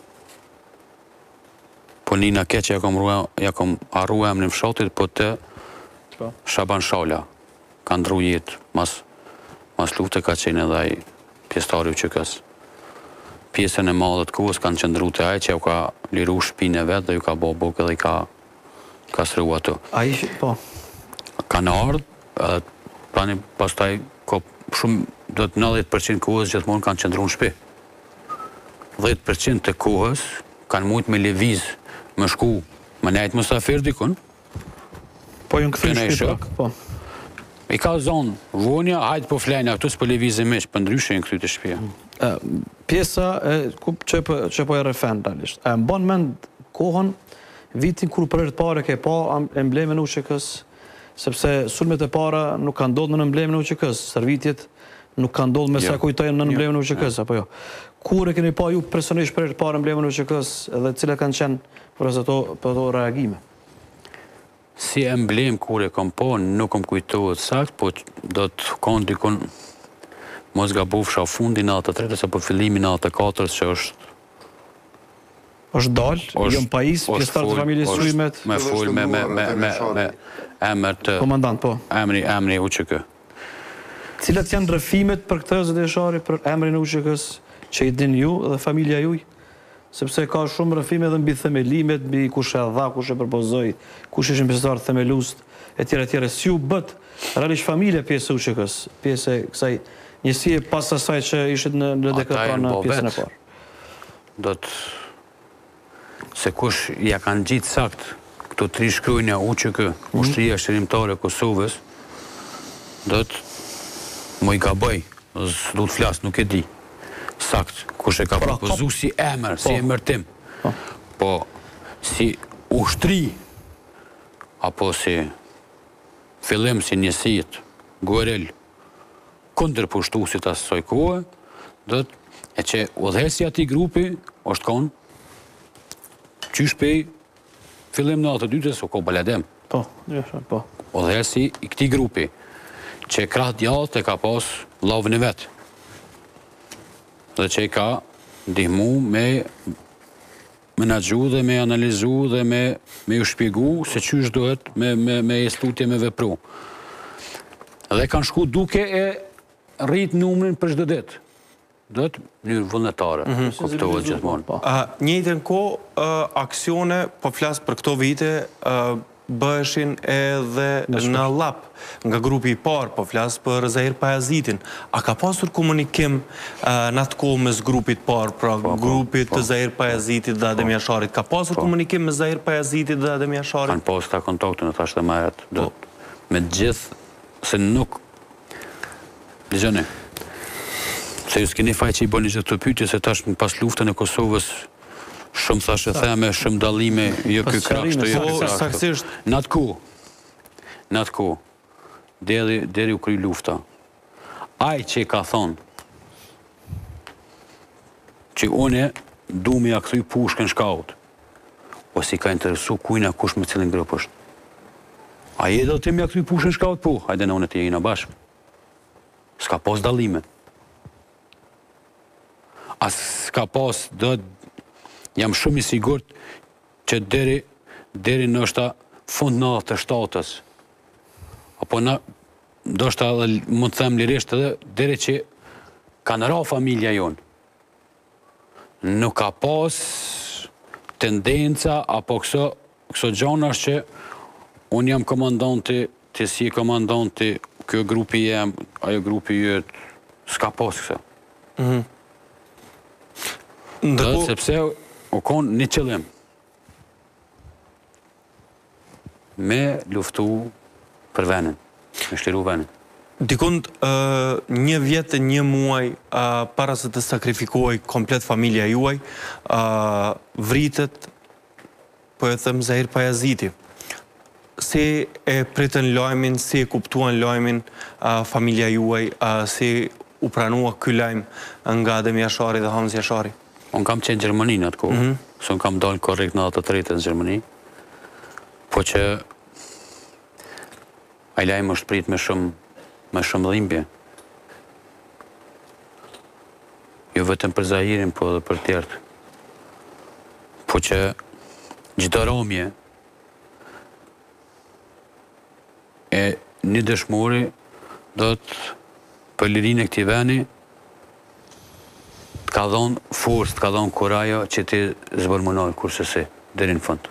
po nina ke që ja kom arrua në fshatit, po të Shaban Shala, kanë ndru jetë mas lufte ka qenë edhe ai pjesëtari u QK-s. Pjesën e madhe të kohës kanë qëndru të ai që ju ka liru shtëpinë e vetë dhe ju ka bo bukë dhe i ka sru ato. A ishi, po? Kanë ardhë, plani pastaj shumë, do të 90% kohës gjithmonë kanë qëndru në shtëpi. 10% të kohës kanë mujtë me leviz, me shku, me nejtë mustafir dikun. Po ju në këthy shtëpi, po. I ka zonë, vonja, hajtë po flenja, këtu s'po levize meq, për ndryshe në këty të shtëpia. Pjesa që po e refen, realisht. E mban mend kohën, vitin kur për e të pare ke pa emblemin në UÇK-s, sepse sulmet e para nuk kanë ndodhur në emblemin në UÇK-s, servitjet nuk kanë ndodhur me sa kujtojnë në emblemin në UÇK-s, apo jo. Kur e keni pa ju personisht për e të pare emblemin në UÇK-s, edhe cilat kanë qenë për ato reagime? Si emblem kur e kom po, nuk kom kujtohet sakt, po do të konë dikon mos ga bufsha fundi në atë 3, apo fillimi në atë 4, që është... është dalë, jëmë pajis, pjestar të familjes Sulmet... Me full, me emër të... Komandant, po. Emri UÇK. Cilat janë rrëfimet për këtë zëtë Jashari, për emrin e UÇK-s, që i din ju dhe familja juj? Sepse ka shumë rrëfime edhe mbi themelimet, mbi kush e dha, kush e përbozoi, kush ishin pjesëtar themelust, etj. Si u bët realisht familja pjesë e UÇK-s, pjesë e kësaj njësie pas asaj që ishit në LDK në pjesën e parë? Do të... Se kush ja kanë gjitë sakt këto 3 shkronja UÇK, Ushtria Shërimtare e Kosovës, do të më i gaboj, du të flasë, nuk e di. Sakt, kush e ka propozu si emër, si emërtim. Po, si ushtri, apo si fillim si njësit, gorel, kundër pushtuesit asaj kohe, do të, e që udhëhesi ati grupi, është konë, qysh pej fillim në atë dytës, o ko baladem. Po. Udhëhesi i këti grupi, që kratë djatë e ka pas lavën e vetë. Dhe që i ka ndihmu me menaxhu dhe me analizu dhe me ju shpjegu se qysh dohet me estutje me vepru. Dhe kanë shku duke e rrit numrin për çdo ditë. Do të një vullnetare, kuptohet gjithmonë. Njëjtën kohë, aksione, po flas për këto vite, bëheshin edhe në lap nga grupi i parë, po flas për Zahir Pajazitin. A ka pasur komunikim në atë kohë mes grupit parë, pra grupit të Zahir Pajazitit dhe Adem Jasharit? Ka pasur komunikim me Zahir Pajazitit dhe Adem Jasharit? Kanë pas ta kontaktin, thash të marret. Me gjithë, se nuk... Dëgjoni, se ju s'keni faj që i bëni gjithë të pyetje, se tash pas luftën e Kosovës shumë thashe theme, shumë dallime, jo ky krahë, jo ky krahë. Në atë kohë, deri u kry lufta. Ai që ka thonë që une du me ja kthy pushkën shkaut, ose i ka interesu kujna kush me cilin grup është. A je do të me ja kthy pushkën shkaut? Po, hajde në unë të jena bashkë. S'ka pas dallime. As s'ka pas, jam shumë i sigurt që deri ndoshta fund në të 7-ës, apo ndoshta mund të them lirisht edhe deri që kanë ra familja jonë. Nuk ka pas tendenca apo këso gjanash që unë jam komandanti, ti si komandanti, kjo grupi jem, ajo grupi jëtë, s'ka pas kësa. Dhe sepse o konë një qëllim. Me luftu për venin, me shliru venin. Dikund një vjetë, një muaj, para se të sakrifikohej komplet familja juaj, vritet, po e them Zahir Pajaziti. Si e pritën lajmin, si e kuptuan lajmin familja juaj, si u pranua ky lajm nga Adem Jashari dhe Hamzi Jashari? Unë kam qenë në Gjermani në atë kohë, se unë kam dalë korrekt në atë 3 në Gjermani, po që ai lajm është prit me shumë dhimbje. Jo vetëm për Zahirin, po edhe për tjerët. Po që çdo romje e një dëshmori do të për lirinë e këtij veni të ka dhonë forës, të ka dhonë kuraja që ti zbërmunoj kurse si, deri në fund.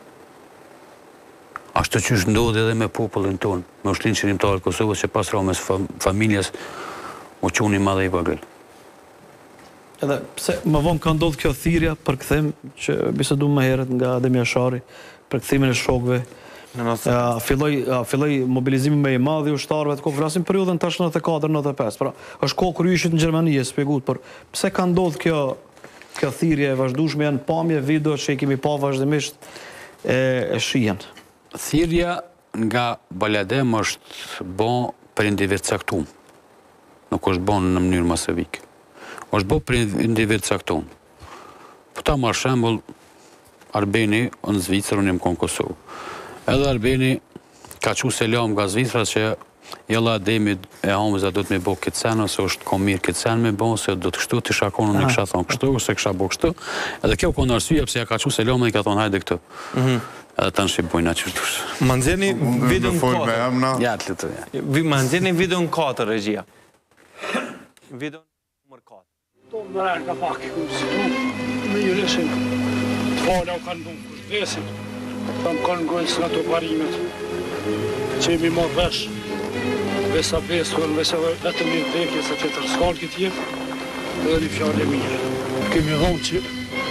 Ashtu që është ndodhë edhe me popullin tonë, me Ushtrinë Shërimtare të Kosovës që pas ramës familjes u quni madhe i vogël. Edhe pse më vonë ka ndodhë kjo thirrja për kthim që bisedu më herët nga Adem Jashari për kthimin e shokëve. Filloi mobilizimi më i madh i ushtarëve të kohë, flasim periudhën tash 94-95. Pra, është kohë kur ju ishit në Gjermani, e shpjeguat, por pse ka ndodhur kjo thirrje e vazhdueshme, janë pamje video që i kemi pa vazhdimisht e shihen. Thirrja nga Baladem është bën për individ caktuar. Nuk është bën në mënyrë masivike. Është bën për individ caktuar. Po ta marr shembull Arbeni në Zvicër, unë jam në Kosovë. Edhe Arbeni ka qu selam nga Zvicra që jella Ademi e Hamza do të me bo këtë sen, ose është kom mirë këtë sen me bo, se do të kështu të shakonu në kësha thonë kështu, ose kësha bo kështu. Edhe kjo konë arsyja pëse ja ka qu selam dhe i ka thonë hajde këtu. Edhe të në shqipojna që shtush. Ma nëzirni video në 4. Ja, të litë, ja. Ma nëzirni video në 4, regjia. Video në numër 4. To më rarë pak, si tu me jëresin, të fala u kanë dunë kushdesin. Ta më kanë gojës në të parimet, që jemi marrë vesh, Besa besur, vetëm një vdekje se tjetër s'ka këtë jetë, edhe një fjallë e mirë. Kemi dhonë që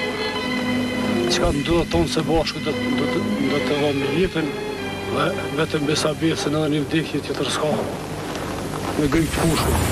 ndodhë tonë se bashkë do të dhonë një jetën, dhe vetëm besa besën edhe një vdekje tjetër s'ka, me gëjtë fushë.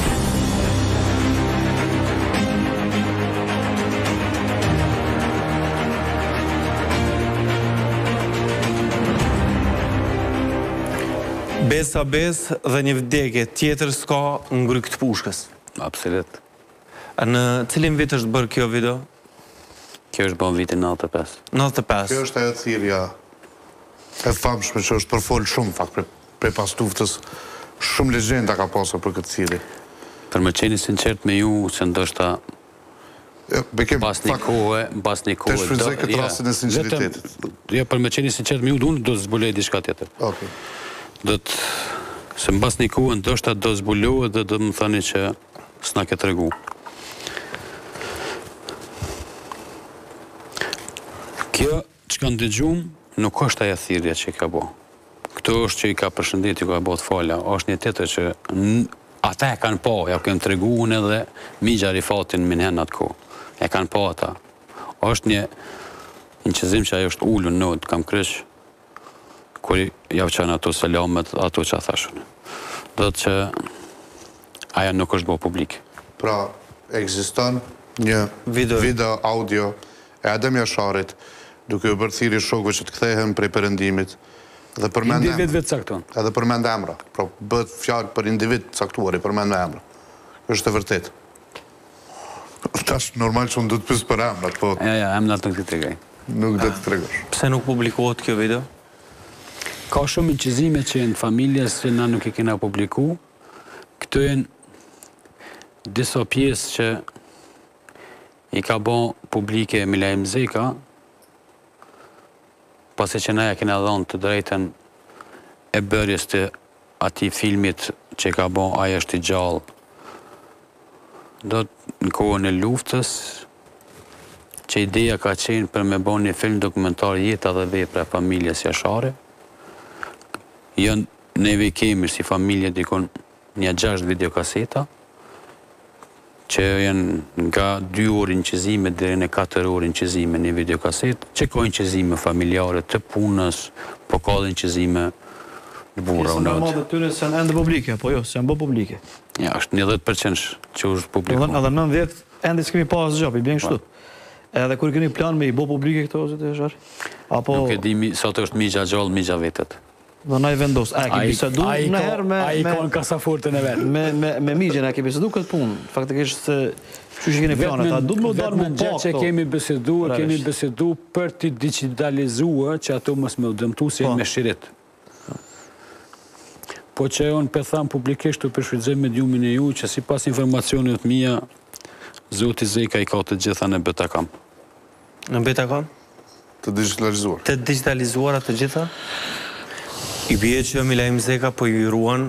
Besa besë dhe një vdekje tjetër s'ka ngry këtë pushkës. Absolut. Në cilin vit është bërë kjo video? Kjo është bërë vitin 95. 95. Kjo është ajo thirrja e famshme që është përfol shumë fakt prej pas luftës. Shumë legjenda ka pasur për këtë thirrje. Për me qeni sinqert me ju, se ndoshta pas një kohë... Të shfrytëzoj këtë rastin e sinqeritetit. Ja, për me qeni sinqert me ju, unë do të zbuloj diçka tjetër. Okej. Se mbas një kohë, ndoshta do zbulohet dhe do më thani që s'na ke tregu. Kjo që kanë dëgjum, nuk është aja thirrja që i ka bo. Këto është që i ka përshëndet, i ka bo të fala, është një tjetër që ata e kanë po, ja kemë tregu unë edhe Migja Rifatin minhen atë kohë. E kanë po ata. është një qëzim që ajo është ullu në nëtë, kam krysh, kur javë qenë ato selamet, ato që a thashën. Dhe që aja nuk është bo publik. Pra, ekziston një video, audio e Adem Jasharit, duke u bërë thirrje shokëve që të kthehen prej perëndimit dhe përmend edhe përmend emra. Pra, bëhet fjalë për individ caktuar, i përmend me emra. Është e vërtetë. Tash normal që unë do të pyes për emrat, po. Ja, emrat nuk t'i tregoj. Nuk do të tregosh. Pse nuk publikohet kjo video? Ka shumë inqizime që në familjes që na nuk i kena publiku. Këto janë disa pjesë që i ka bo publike Milajm Zeka, pasi që na ja kena dhënë të drejten e bërjes të ati filmit që ka bo Aja është i gjallë. Do në kohën e luftës, që ideja ka qenë për me bo një film dokumentar jeta dhe vepra e familjes Jashari. Neve kemi si familje dikon një 6 videokaseta, që janë nga 2 orë inqizime dhe në 4 orë inqizime një videokaset, që ka inqizime familjare të punës, po ka dhe inqizime në bura. Pjesë nga madhe të tyre se në endë publike, po jo, se në bo publike. Ja, është një 10% që është publiku. Edhe 90, endë s'kemi pas gjop, i bjen kështu. Edhe kur keni plan me i bo publike këto, zëtë e shari? Nuk e di, sa të është Migja gjallë, Migja vetet. Dhe na i vendos. A e ke bisedu nëherë me... A i ka në kasafortën e vetë. Me Migjen, a ke bisedu këtë punë? Faktikisht se... Që që keni planet, a du të më darë më pak që kemi bisedu për të digitalizuar që ato mos me dëmtu si me shirit. Po që unë për thamë publikisht të përshfrytëzoj mediumin e ju që si pas informacionit mija, Zoti Zeka i ka të gjitha në Betacam. Në Betacam? Të digitalizuar. Të digitalizuara të gjitha? I bje që Milajm Zeka po ju ruan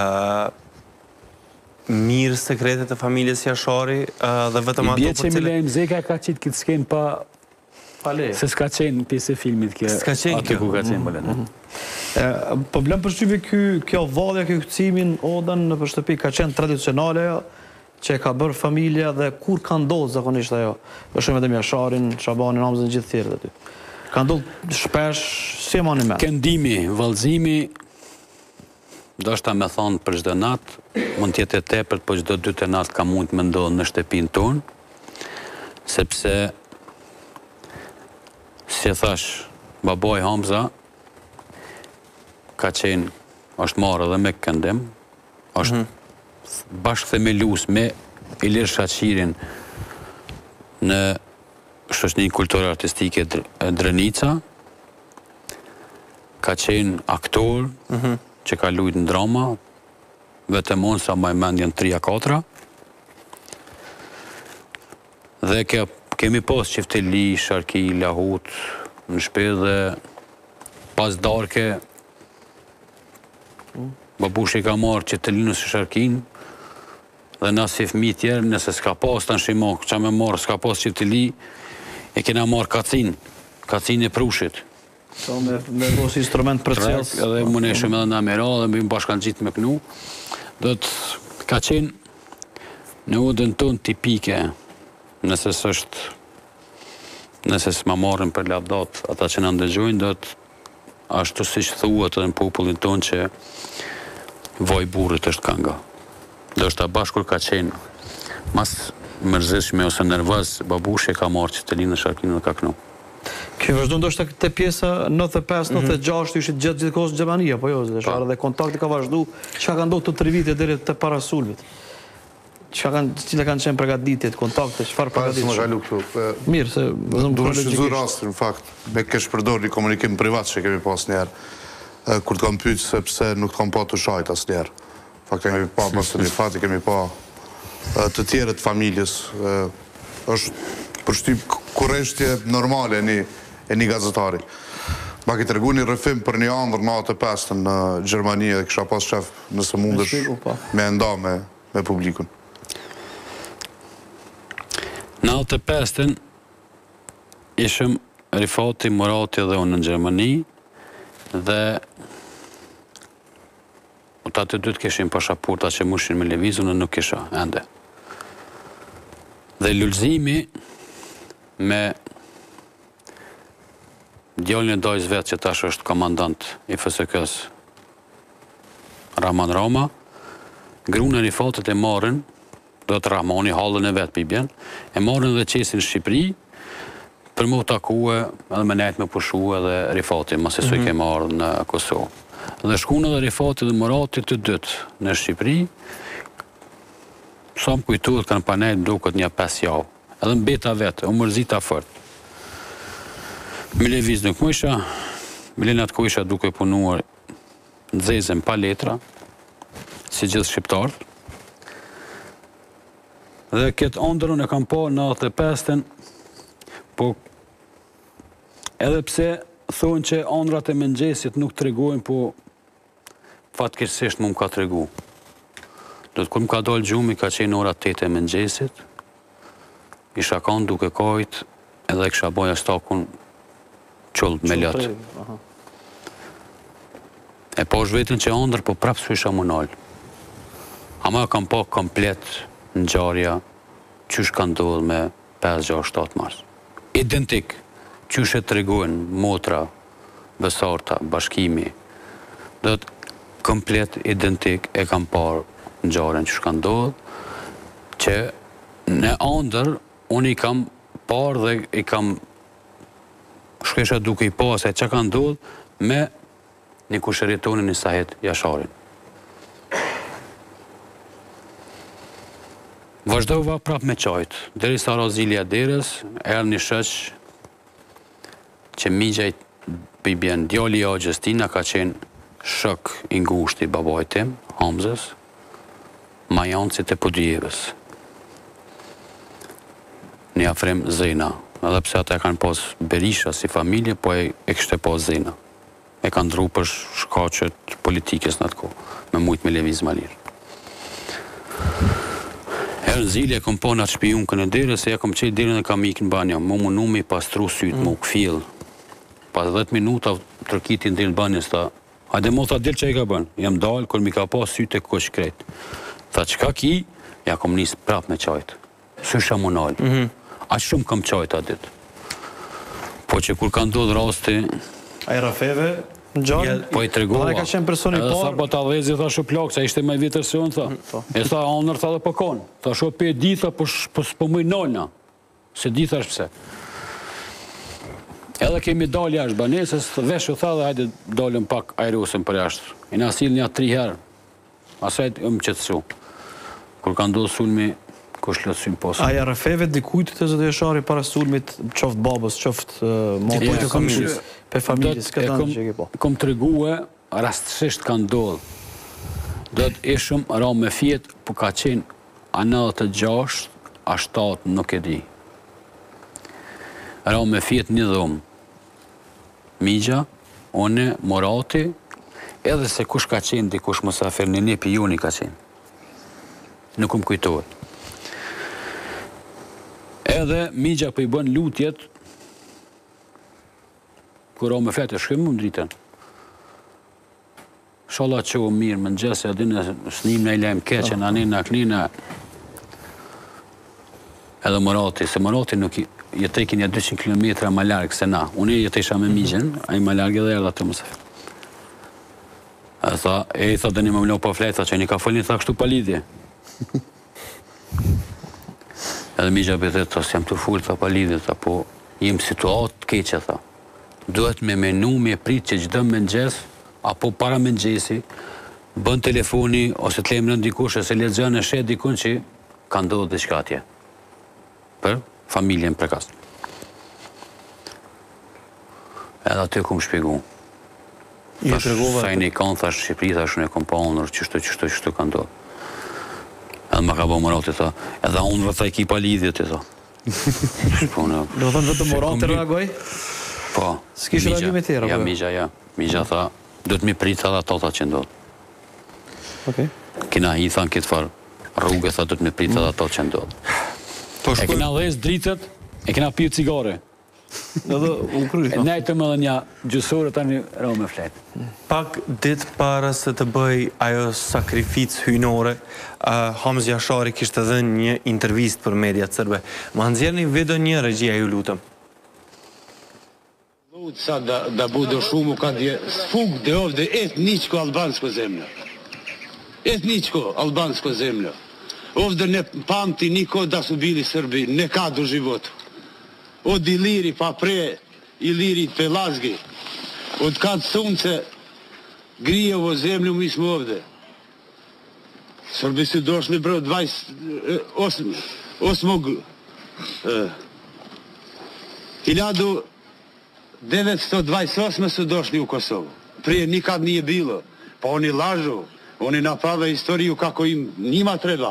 mirë sekretet e familjes Jashari dhe vetëm ato për cilë... I bje që Milajm Zeka ka qitë këtë skenë pa... Se s'ka qenë pjesë e filmit kjo... S'ka qenë kjo? Atë ku ka qenë bëllet. Problem për shtypi kjo vadhja, kjo këcimin, odën në përshtëpi ka qenë tradicionale që ka bërë familja dhe kur ka ndodhë zakonisht ajo. Për shumë edhe Jasharin, Shabanin, Hamzën, gjithë thirë dhe ty. Ka ndodhë shpesh, si e ma një me? Këndimi, vallëzimi, do shta me thonë për çdo natë, mund tjetë e tepërt, po çdo 2 natë ka mund të me ndodhë në shtëpinë tonë, sepse, si e thash, baboj Hamza, ka qenë, është marrë dhe me këndim, është bashkë themelus me Ilir Shaqirin në shoqërinë kulturore artistike Drenica, ka qenë aktor që ka luajtur në drama, vetëm unë sa më mendjen 3-4. Dhe kemi pas Çifteli, Sharki, Lahut në shtëpi dhe pas darke babushi ka marrë Çiftelinën së Sharkin dhe na si fëmijë tjerë, nëse s'ka pas tash më çka më marr, s'ka pas Çifteli, e kena marrë kacin e prushit. So, me vos instrument për cels. Edhe më ne shumë edhe në Amera, dhe më bashkan gjitë me kënu. Do të ka qenë në udhën tonë tipike, nëse s'ma marrin për lavdat ata që na ndëgjojnë, do të ashtu siç thuhet edhe në popullin tonë që vaj burrit është kanga. Do është bashkur ka qenë mas mërzitshme ose nervoz, babushi ka marrë që të linë në Sharkinë dhe ka knu. Kjo vazhdo ndoshta te pjesa 95-96 ishit gjithkohës në Gjermani, apo jo? Dhe kontakti ka vazhdu. Çka ka ndodhur të 3 vite deri te para sulmit? Cila kanë qenë përgatitjet, kontakte, çfarë përgatitje? Mirë, se duhet të shfrytëzoj rastin, në fakt, me kesh përdor një komunikim privat që kemi pas njerë, kur të kam pyet se pse nuk kam pa të shajt asnjëherë. Fakt kemi pa pas të fati, kemi pa të tjerët familjes. Është përshtyp kurreshtje normale e një gazetari. Ma ki të regu një rëfim për një andër në 95 në Gjermani dhe kisha pas shef nëse mundesh me nda me publikun. Në 95 ishëm Rifati, Murati dhe unë në Gjermani dhe ta të dytë kishim pashaporta që mushin me lëvizun dhe nuk kisha ende. Dhe lullzimi me djallin e dajës vetë që tash është komandant i FSK-s Rahman Rama, grunë e Rifatit e marrin, do të Rahmani hallën e vetë pibjen, e marrin dhe qesin në Shqipëri për mu takue edhe me nejtë me pushu edhe Rifati, masi su i ke marrë në Kosovë. Dhe shkunë edhe Rifati dhe Murati të dytë në Shqipëri, sa më kujtuhet kanë pa nejtë duket një 5 javë. Edhe mbeta vetë, u mërzita fort. Mileviz nuk më isha, Milenat ku isha duke punuar në zezën pa letra, si gjithë shqiptarët. Dhe këtë ondërën e kam pa në 95-ën, po edhe pse thonë që ondrat e mëngjesit nuk të regojnë, po fatkeqësisht më ka të regu. Do të kur më ka dalë gjumi, ka qenë ora 8 e mëngjesit, isha kanë duke kajt edhe kisha boja stakun qullë me lëtë. E po është vetën që andër, po prapë s'u isha më nalë. Ama kam pa komplet në gjarja qysh ka ndodhë me 5-6-7 mars. Identik, qysh e të regojnë motra, besarta, bashkimi, dhe të komplet identik e kam parë në gjarën qysh ka ndodhë, që në andër unë i kam parë dhe i kam shkesha duke i pa se që ka ndodhë me një kushëritonin i Sahet Jasharin. Vazhdova prap me qajtë, deri sa Rozilja derës, erë një shëq që migjaj pëjbjen djali a Gjestina ka qenë shok i ngushti babaj tim, Hamzës, majancit e Podrijevës. Një afrim Zena, edhe pse ata kanë pas Berisha si familje, po e kështë pas Zena. E kanë ndru për shkaqet politikës në atë kohë, me mujtë me Leviz Malir. Herë Zilja kom pa në atë shpijunkën e dire, se ja kom qëjtë dire dhe kam ikë në banja, mu nu me pastru sytë, mu këfil. Pas 10 minuta tërkitin dhe në banjës, ta, hajde mo tha del që i ka bënë, jam dalë, kër mi ka pa sytë e koq krejtë. Tha qka ki, ja kom nisë prap me qajtë. Sysha më nalë. A shumë kam qajtë atë ditë. Po që kur ka ndodhë rasti... A i rafeve në gjallë? Po i tregova. Dhe ka qenë personi parë? Edhe tha po ta dhezi, tha shu plakë, se ishte me vitër se unë, tha. E tha anër, tha dhe po konë. Tha shu pe ditha, po mëj nalëna. Se ditha është pse. Edhe kemi dalë jashtë banesës, veshë tha dhe hajde dalëm pak aerosën për jashtë. I na silë një 3 herë. Asajt më qëtësu. Kur ka ndodhë sulmi, kush lëtësim posë. Aja rëfeve dikujtë të Zëtë Jashari para sulmit, qoftë babës, qoftë motë për familjes, këtë anë që ke po? Kom të reguë, rastësisht ka ndodhë. Do të ishëm ra me fjetë, po ka qenë a 96, a 7, nuk e di. Ra me fjetë një dhomë. Migja, une, Murati, edhe se kush ka qenë, dikush mësafer në një pijoni ka qenë. Nuk më kujtohet. Edhe Migja për i bën lutjet, kura me fete, shkëm më dritën. sholla që u mirë, më në gjese, adine, snim në i lejmë keqen, anina, knina. Edhe Morati, se Morati nuk jetëjkin ja 200 km ma largë se na. Unë jetëjsha me migjen, a i ma largë edhe erdha të mësë. E i tha dhe një më mlo pa flejta, që një ka folin, tha kështu pa lidhje. Edhe migja bëtet, tha, jam të full, tha pa lidhje, tha, po jem situatë keqe, tha. Duhet me menu, me prit që gjithë me nxes, apo para me nxesi, bën telefoni, ose të lejmë në ndikush, ose lexon e shet dikun që ka ndodhur diçka atje. Për familjen prekas. Edhe aty kom shpjegu. Sa i një kanë, thash Shqipëri, thash në e kom pa onër, qështu ka ndodhur. Edhe më ka bo Morati, tha, edhe unë vëta i ki pa lidhjet, tha. Do thënë vetë Morati reagoj? Po. S'kishë reagime tjera? Ja, Migja tha, do të mi pritë edhe ato tha që ndodhë. Kina i thanë këtë farë, rrugë tha do të mi pritë edhe ato që ndodhë. E kina dhez dritët, e kina piju cigare. Edhe u kryjë. E nejtë më dhe një gjusore të një rao me fletë. Pak ditë para se të bëj ajo sakrificë hynore, Hamz Jashari kishtë edhe një intervist për mediat sërbe. Ma nëzjerë një video një regjia ju lutëm. Sa da budu shumë kad je sfug dhe ovde etničko albansko zemljo. Etničko albansko zemljo. Ovde ne pamti niko da su bili Srbi nekad u životu. Od Iliri pa pre Iliri Pelazgi. Od kad sunce grije ovo zemlju mi smo ovde. Srbi su došli bro 1928 su došli u Kosovo. Prije nikad nije bilo. Pa oni lažu. Oni naprave istoriju kako im njima treba.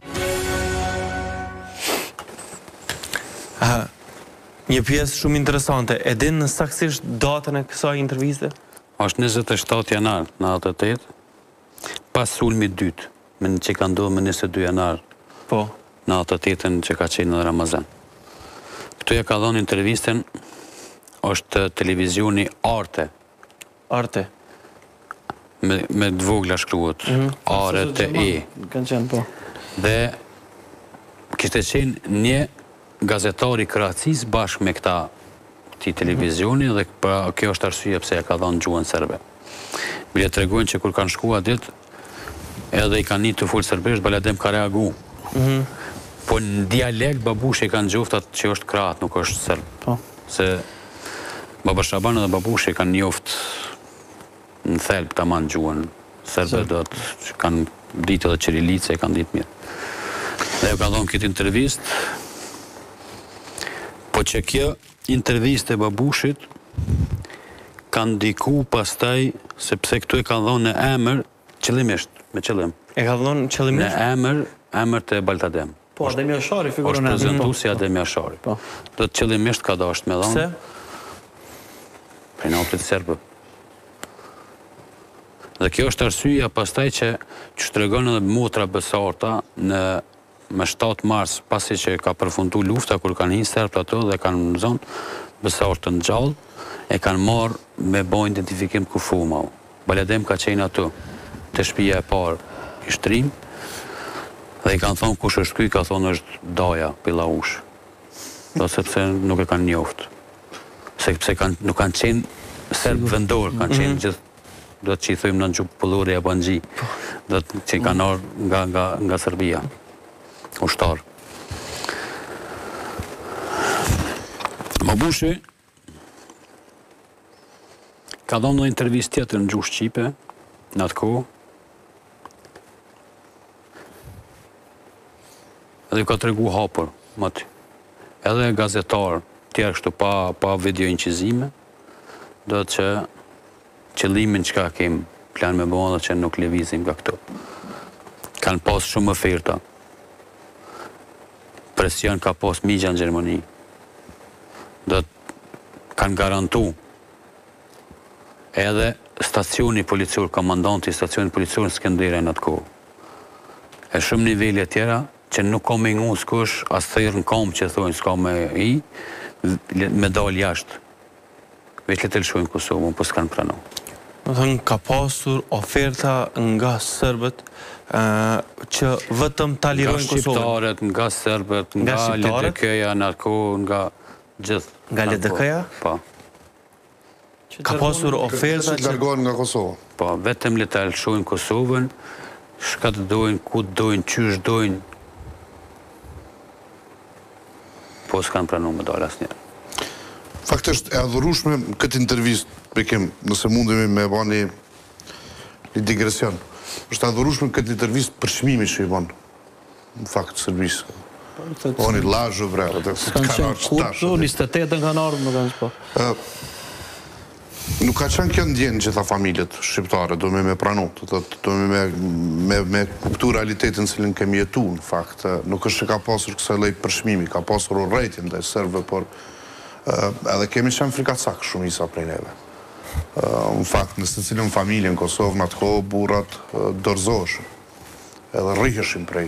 Një pjesë shumë interesante. E din në saksisht datën e kësaj interviste? Ashtë 27 janar, në 98, pas sulmit dytë, që ka ndodhë më 22 janar, në 88-ën që ka qenë në Ramazan. Këtuja ka dhonë intervisten, është televizioni Arte. Arte? Me dvogla shkruat. A-R-T-E. Kanë qenë, po. Dhe kishte qenë një gazetari Kracis bashkë me këti televizioni dhe kjo është arsye pse e ka dhënë gjuhën serbe. Bile të regojnë që kur kanë shkua ditë, edhe i kanë një të full serbesht, Baladem ka reagu. Po në dialekt babushi kanë gjoftat që është Kroat, nuk është serb. Se Baba Shaban dhe babushi kanë njoft në thelb të manë gjuhën serbe, do të kanë ditë edhe qirilice, kanë ditë mirë. Dhe ju ka dhonë këtë intervist, po që kjo intervist e babushit kanë diku pastaj, sepse këtu e kanë dhonë në emër qëllimisht, me qëllim. E ka dhonë qëllimisht? Në emër të Baltadem. Po, Ademi Ashari figurën e është prezentu si Ademi Ashari. Do të qëllimisht ka dasht me dhonë. Pse? Prej në optit serbë. Dhe kjo është arsyja pastaj që shtregon edhe motra besarta në me 7 mars, pasi që ka përfundu lufta, kur kanë hinë serbë ato dhe kanë në zonë, besartë në gjallë, e kanë marë me bo identifikim ku fumau. Baladem ka qenë ato, të shpija e parë i shtrim, dhe i kanë thonë kush është kuj, ka thonë është Daja, pila ush. Do sepse nuk e kanë njoftë. Sepse nuk kanë qenë serbë vendorë, kanë qenë gjithë, do të që i thujmë në gjupë pëllore e banëgji, do të që i kanë orë nga Serbia, ushtarë. Babushi ka dhonë në intervjist tjetër në gjuhë Shqipe, në atë kohë, edhe ka të regu hapër, edhe gazetarë, tjerë kështu pa video inqizime, do të që qëllimin që ka kemë plan me bëna që nuk levizim nga këto. Kanë pas shumë oferta. Presion ka pas migja në Gjermani. Do të kanë garantu edhe stacioni policor, komandanti stacioni policor në Skënderaj në atë kohë. E shumë nivelje tjera që nuk ka me ngu s'kush, as thërë në kam që thojnë s'ka me dalë jashtë. Veç le të lëshojnë Kosovë, po s'kanë pranu. Ka pasur oferta nga serbët që vetëm ta lirojnë Kosovën. Nga shqiptarët, nga serbët, nga LDK-ja, narko, nga gjithë. Nga LDK-ja? Po. Ka pasur oferta që largohen nga Kosova. Po, vetëm le ta lëshojnë Kosovën, shka të dojnë, ku të dojnë, qysh dojnë, po s'kanë pranu me dalë asnjëherë. Fakt është e adhurueshme këtë intervistë, Bekim, nëse mundemi me ba një digresion. Është adhurueshme këtë intervistë për çmimin që i bën. Në fakt Serbisë. Oni lajë bre, kanë qenë kurto, 28 kanë ardhur, më kanë po. Nuk ka qenë kjo ndjenë gjitha familjet shqiptare, do me pranu, do me kuptu realitetin cilin kemi jetu, në fakt. Nuk është që ka pasur kësaj lloj përshmimi, ka pasur urrejtje ndaj serbëve, por edhe kemi qenë frikacak shumica prej neve. Në fakt, në secilën familje në Kosovë, në atë kohë, burrat dorëzoheshin, edhe rriheshin prej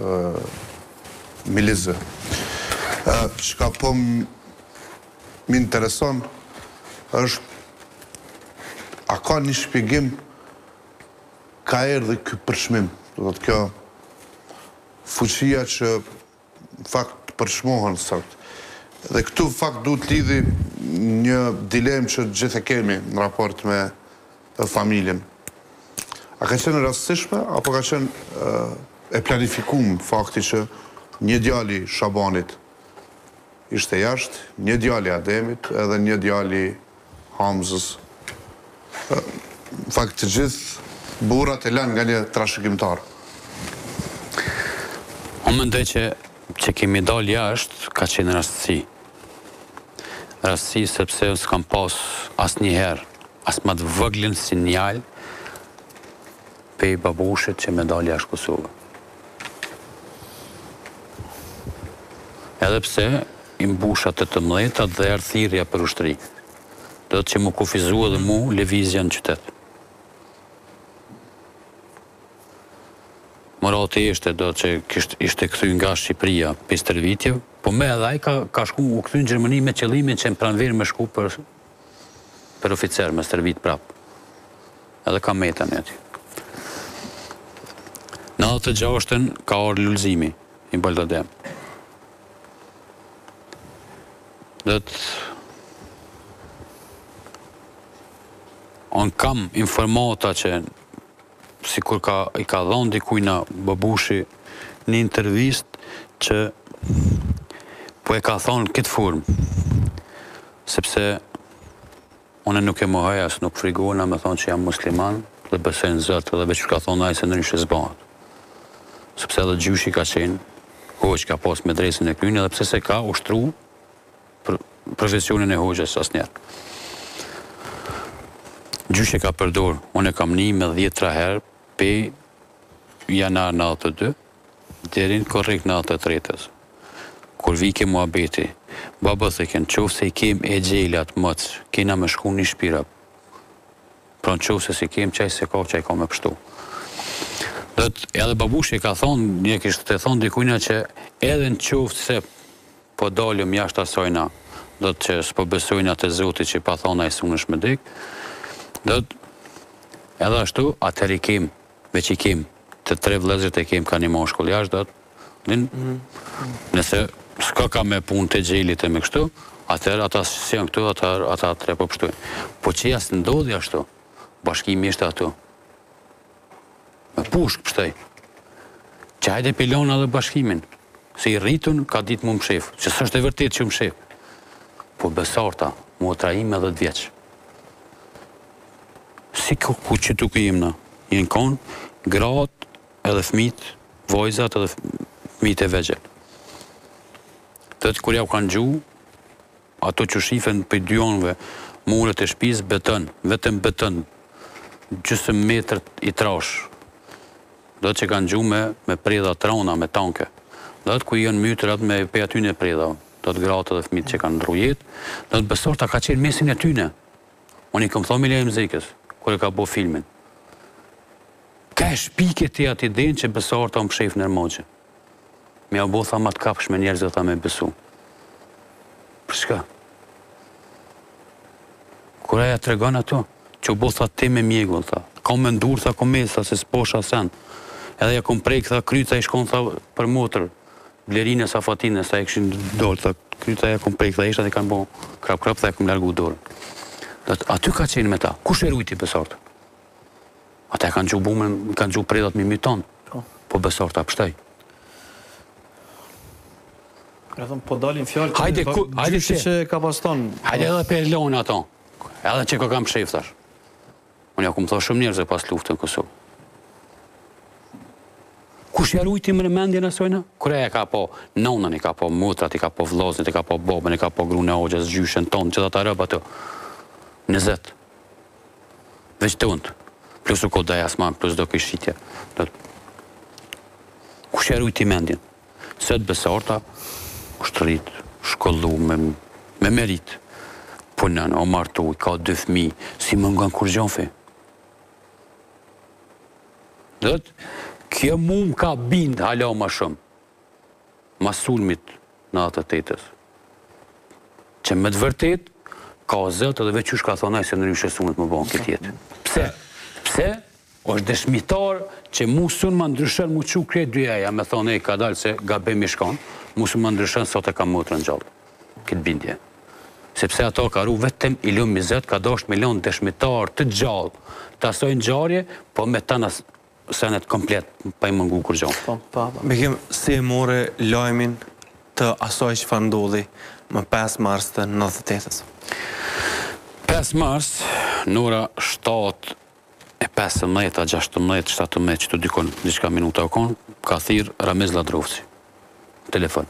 milizë. Çka po më intereson është a ka një shpjegim ka erdhi ky përshmim, do të kjo fuqia që në fakt përshmohen sot. Dhe këtu fakt duhet lidhi një dilemë që gjithë e kemi në raport me familjen. A ka qenë rastësishme, apo ka qenë e planifikuar fakti që një djali Shabanit ishte jashtë, një djali Ademit, edhe një djali Hamzës. Në fakt të gjithë burrat e lanë nga një trashëgimtar. Unë mendoj që kemi dalë jashtë ka qenë rastësi. Rastësi sepse s'kam pas asnjëherë as më të vogëlin sinjal pe babushit që me dalë jashtë Kosovë. Edhe pse i mbusha 18 dhe erdhi thirrja për ushtri. Do të që më kufizua dhe mu lëvizja në qytet. Morati ishte do që ishte kthy nga Shqipëria 5 vitje, po me edhe ai ka shku u kthy në Gjermani me qëllimin që në pranverë me shku për oficer, me stërvit prap. Edhe ka metën e aty. Në 96-ën ka orë lullzimi i Baldadem. Unë kam informata që si kur i ka dhonë dikujna babushi një intervist që po e ka thonë këtë formë, sepse une nuk e mohaj as nuk frigona me thonë që jam musliman dhe besojnë Zot dhe veç ka thonë ai se ndryshe s'bëhet. Sepse edhe gjyshi ka qenë, hoq ka pas medresin e krynë, edhe pse se ka ushtru profesionin e hoqës asnjëherë. Gjyshi ka përdor, unë e kam një me 10 herë pe janar 92 deri në korrekt 93-ës. Kur vike muhabeti, baba thëken, qofë se i kem e gjelat mëc, kena me shku një shpira. Pra në qofë se si kem qaj se ka me pështu. Edhe babushi ka thonë, një kishtë të thonë dikujna që edhe në qofë se po dalim jashtë asajna, do të që s'po besojnë atë Zoti që pa thonë a i sunë shme dik, do të edhe ashtu, atër i kem, veç i kem, të 3 vëllezërit e kem ka një moshkull jashtë, do të, nëse s'ka ka me punë të gjelit e me kështu, atër ata si janë këtu, ata 3 po pështu. Po që jasë ndodhi ashtu, bashkimi ishte atu. Me pushk pështej. Që hajde pilon edhe bashkimin. Se i rritun, ka ditë mu më shef, që s'është e vërtet që më shef. Po besarta, mu o trajim edhe 10 vjeç. Si ku që tu këjimna, jenë konë, gratë edhe fmit, vojzat edhe fmit e vegjel. Tëtë kur ja u kanë gju, ato që shifen për 2 onëve, muret e shpiz, beton, vetëm beton, gjysëm metër i trash. Do të që kanë gju me preda trona, me tanke. Do të ku janë mytër atë me pe atyne preda, do të gratë edhe fmit që kanë ndrujet, do të besorta ka qenë mesin e tyne. Unë i këmë thonë Milja Mzikës, kur e ka bo filmin. Ka e shpike të ati den që besorta më pshef nërmoqe. Me a bo tha ma të kapsh me njerëzë tha me besu. Për shka? Kur aja të regon ato, që u bo tha ti me mjegull, tha. Ka me ndur, tha, komes, tha, se s'posha sen. Edhe ja kom prej, tha, kryta i shkon, tha, për motër, Vlerinës, Afatinës, tha, i këshin dorë, tha, kryta ja kom prej, tha, ishtat i kanë bo krap, tha, i kom largu dorë. Aty ka qenë me ta, kush e rujti Besartë? Ata kanë gju predat me myton, po Besartë apështaj. E thëmë, po dalin fjallë, Hajde që ka pas tonë. Hajde edhe për lonë ato, edhe që ka kam shef, thash. Unë ja ku më tha shumë njerëz e pas luftën Kosovë. Kush ja rujti më në mendjen asojna? Kure e ka po nonën, i ka po mutrat, i ka po vllazët, i ka po babën, i ka po grunë e hoxhës, gjyshen tonë, që ata rëbë ato. 20. Veç të undë. Plus u kodaj asman, plus do këshitje. Kush ja rujti mendjen? Sët Besarta, ushtërit, shkollu me merit. Punën, o martu, i ka 2 fëmijë, si më nga në kur gjonfi. Kjo mu më ka bind hala ma shumë. Ma sulmit në atë të tetës. Që me të vërtet, ka zëtë edhe veç ka thonaj se në ryshe sunet më banë këtë jetë. Pse? Pse? është dëshmitar që mu sun më ndryshën mu që krejt dyja, me thonë e ka dalë se gabem i shkanë, mu sun më ndryshën sot e ka motrën gjallë. Këtë bindje. Sepse ato ka ru vetëm Ilon Mizet ka dosht milion dëshmitar të gjallë, të asojnë gjarje, po me ta në senet komplet pa i mëngu kur gjonë. Bekim, si e more lajmin të asoj që fa ndodhi më 5 mars të 98-ës? 5 mars, në ora 7:15, 16, 17, që të dykon, diçka minuta o konë, ka thirë Ramiz Ladrovci. Telefon.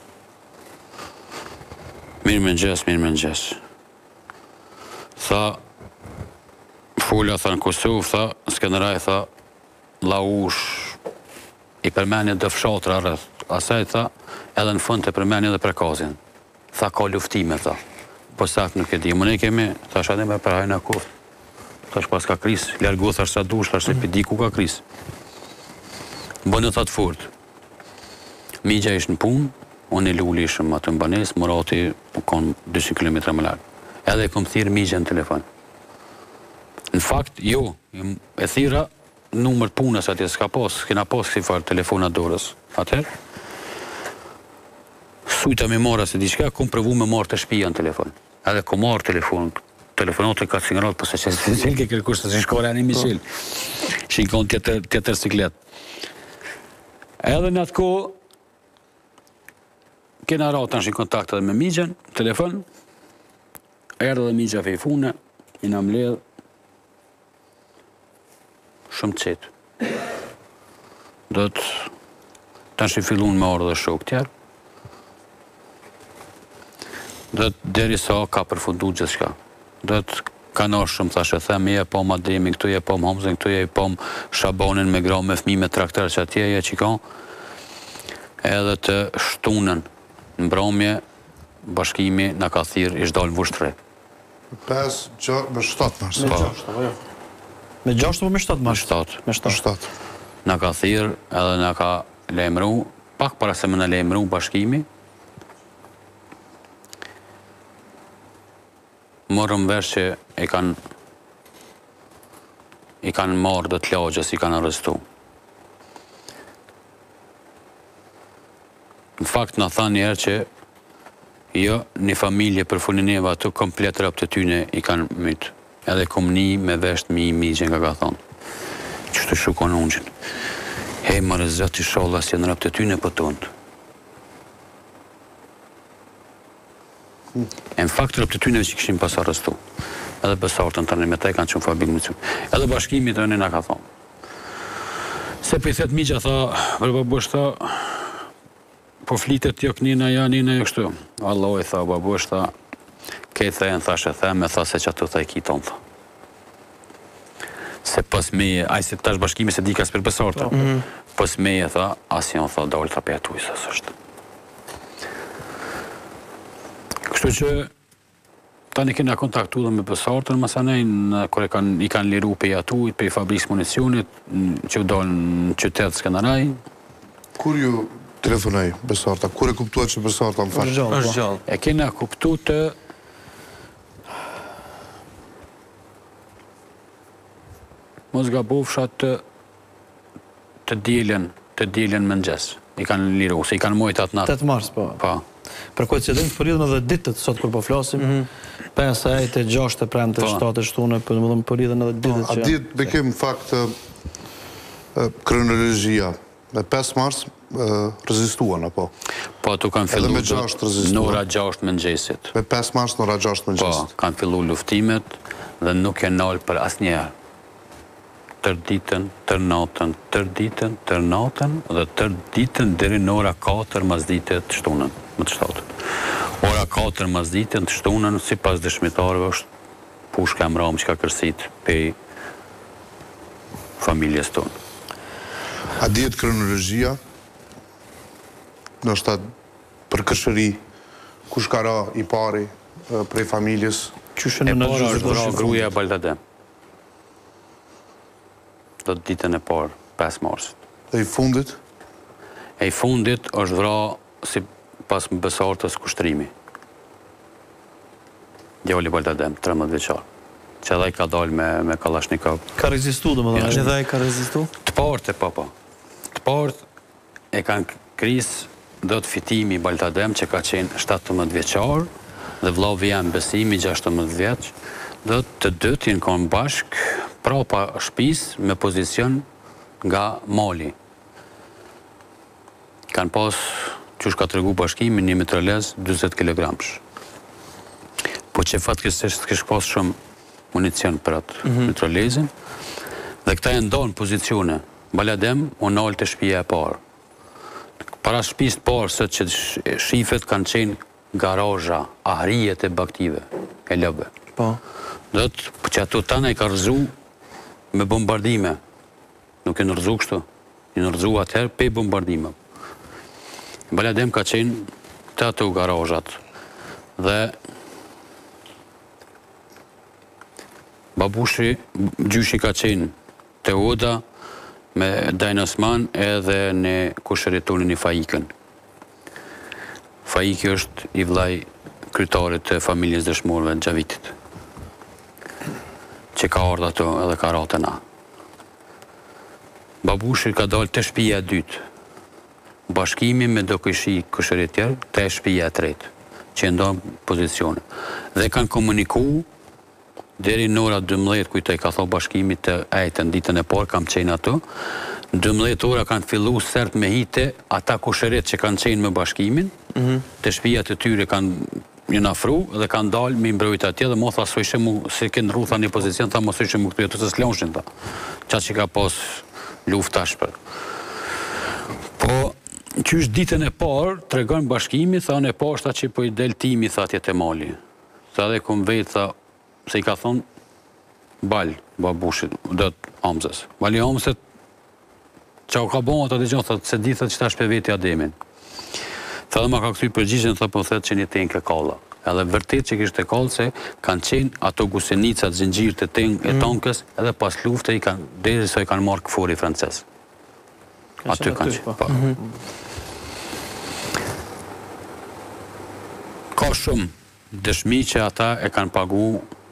Mirë më ngjes. Tha, fola, tha, në Kosovë, tha, Skeneraj, tha, laush, i përmenje dhe fshatra rrëth. Asaj, tha, edhe në fund të përmenje dhe prekazin. Tha, ka luftime, tha. Po sakë nuk e di. Më ne kemi, tha, shade me përhajnë a koftë. Tha, shpas ka kris. Lërgu, tha, sa dush, tha, se pidi ku ka kris. Bënë, tha, të fort. Migja ishë në punë, unë i lulli ishëm atë në banes, Murati konë 200 km më larë. Edhe kom thirë Migja në telefon. Në fakt, jo, e thira numër të punës atje s'ka pas, kena pas kësi farë telefonat dorës. Atër, sujta me marra se diçka, kom përvu me marrë të shpija në telefon. Edhe kom marrë telefonat e ka singarat, përse që se ke kërkush të si shkore anë i Michel. Shikon tjetër siklet. Edhe në atë ko, kena ratë në kontakt edhe me Migjen, telefon, erdhe dhe Migja fejfune, i në mledhë, shumë qetë. Do të shi fillun me orë dhe shok tjerë. Do të deri sa ka përfundu gjithë shka. Do të kanë shumë, thashe, themi, e pom Ademi, këtu je pom Homzën, këtu je pom Shabonin me gra, me fmi, me trakter që atje je që ka. Edhe të shtunën në mbromje, bashkimi në ka thirë ishtë dalë në vushtëre. 5-7 mars. Me 6 po me 7 mars? Me 7. Në ka thirë edhe në ka lejmëru, pak para se më në lejmëru bashkimi, morëm vesh që i kanë marrë dhe të lagjës, i kanë arrestu. Në fakt në tha njerë që jo, një familje për funineva ato komplet rëp të tyne i kanë mytë. Edhe kom një me vesht mi që nga ka thonë. Që të shukon ungjën. Hej, më rëzët i sholla si në rëp të tyne për tëndë. E në fakt rëp të tyne që këshim pas arrestu. Edhe Besartën të në me taj kanë qënë fabil më cëmë. Edhe bashkimi të në nga ka thonë. Se për i thetë Migja tha, vërë babush tha, po flitet jo kënina ja, nina jo kështu. Allah i tha, babush tha, kejtë thejën, thashe theme, tha se që atë tha i kiton, tha. Se pës meje, ajse tash bashkimi se di kas për Besartë, pës meje, tha, asë janë, tha, dalë tha për atu i së është. Kështu që, tani kena kontaktu dhe me Besartën, masanej, kër i kanë liru për atu, për i fabrikës municionit, që u dalë në qytetë Skeneraj. Kur ju telefonaj Besarta? Kur e kuptuat që Besarta më faqë? është gjallë. E kena kuptu të mos gabofsha të dielën mëngjes. I kanë liru, se i kanë mujt atë natë. 8 mars, po. Po. Për koincidencë periudhën edhe ditët, sot kur po flasim, 5, 6, 7, 7, 7, për më dhëmë periudhën edhe ditët që... A ditë bekim fakt kronologjia. Me 5 mars rezistuan, apo? Po, tu kanë fillu në ora 6 mëngjesit. Me 5 mars në ora 6 mëngjesit. Po, kanë fillu luftimet dhe nuk e nalë për asnjëherë. Tër ditën, tër natën, tër ditën, tër natën dhe tër ditën deri në ora 4 masdite të shtunën, më të shtatën. Ora 4 masdite të shtunën, si pas dëshmitarëve, është pushka e mramë që ka kërsit për familjes tonë. A dihet kronologjia? Nështë për këshëri, kush ka ra i pari prej familjes? E para është vra gruaja e Baldadem. Do të ditën e parë, 5 marsit. Dhe i fundit? E i fundit është vra si pas besartës kushtrimi. Djali Baldadem, 13 vjeçar. Që edhe i ka dalë me Kalashnikov. Ka rezistu, dhe më dhe. Edhe i ka rezistu? Të partë e papa. Të partë e kanë krisë do të fitimi Baldadem që ka qenë 17 vjeçar dhe vllavi jam Besimi 16 vjeç, dhe të dytë jenë kanë bashkë prapa shtëpis me pozicion nga mali. Kanë pas, qysh ka tregu bashkimi, një mitralez 20 kg. Po që fatkeqësisht s'kish pas shumë municion për atë mitralezin, dhe këta e ndonë pozicione. Baldadem u nalë të shtëpia e parë. Para shtëpisë të parë, sot që shifet kanë qenë garazha, ahrijet e baktive, e lëbe. Po. Dhe që ato tana i ka rëzu me bombardime. Nuk e nërëzu kështu. I nërëzu atëherë pe bombardime. Baldadem ka qenë të ato garazhat. Dhe babushi, gjyshi ka qenë të Oda, me Dajn Osman edhe në kushëritonin i Faikën. Faiki është i vllai kryetarit të familjes dëshmorëve të Xhavitit, që ka ardhur ato edhe ka rrate na. Babushi ka dalë të shtëpia e dytë, bashkimi me do kushërit tjerë të shtëpia e tretë, që ndonë pozicione. Dhe kanë komunikuar deri në ora 12, kujtoj ka thonë bashkimi të ejtën, ditën e parë kam qenë ato, 12 ora kanë fillu sert me hite ata kushërit që kanë qenë me bashkimin, të shtëpia të tyre kanë një afru dhe kanë dalë me mbrojt atje dhe mos asojshë mu, se kënë rrutha një pozicion, ta mos asojshë mu këtë jetu se s'lonshin ta. Qa që ka pas luft ashpër. Po, qysh ditën e parë, të regon bashkimi, thanë e pashta që po i del timi, tha atje të mali. Tha dhe kom vetë, tha, se i ka thonë Bal, babushit, dhe Hamzës. Bali Hamzët, që o ka bon ato dhe gjonë, tha, se ditët që ta shpe veti Ademin. Tha dhe ma ka këthy përgjishën, tha po thetë që një tenë ke kalla. Edhe vërtet që kishte kallë se kanë qenë ato gusenicat, zingjirë të tenë e tankës, edhe pas lufte i kanë, deri sa i kanë marrë këfori frances. Aty kanë qenë. Ka shumë dëshmi që ata e kanë pagu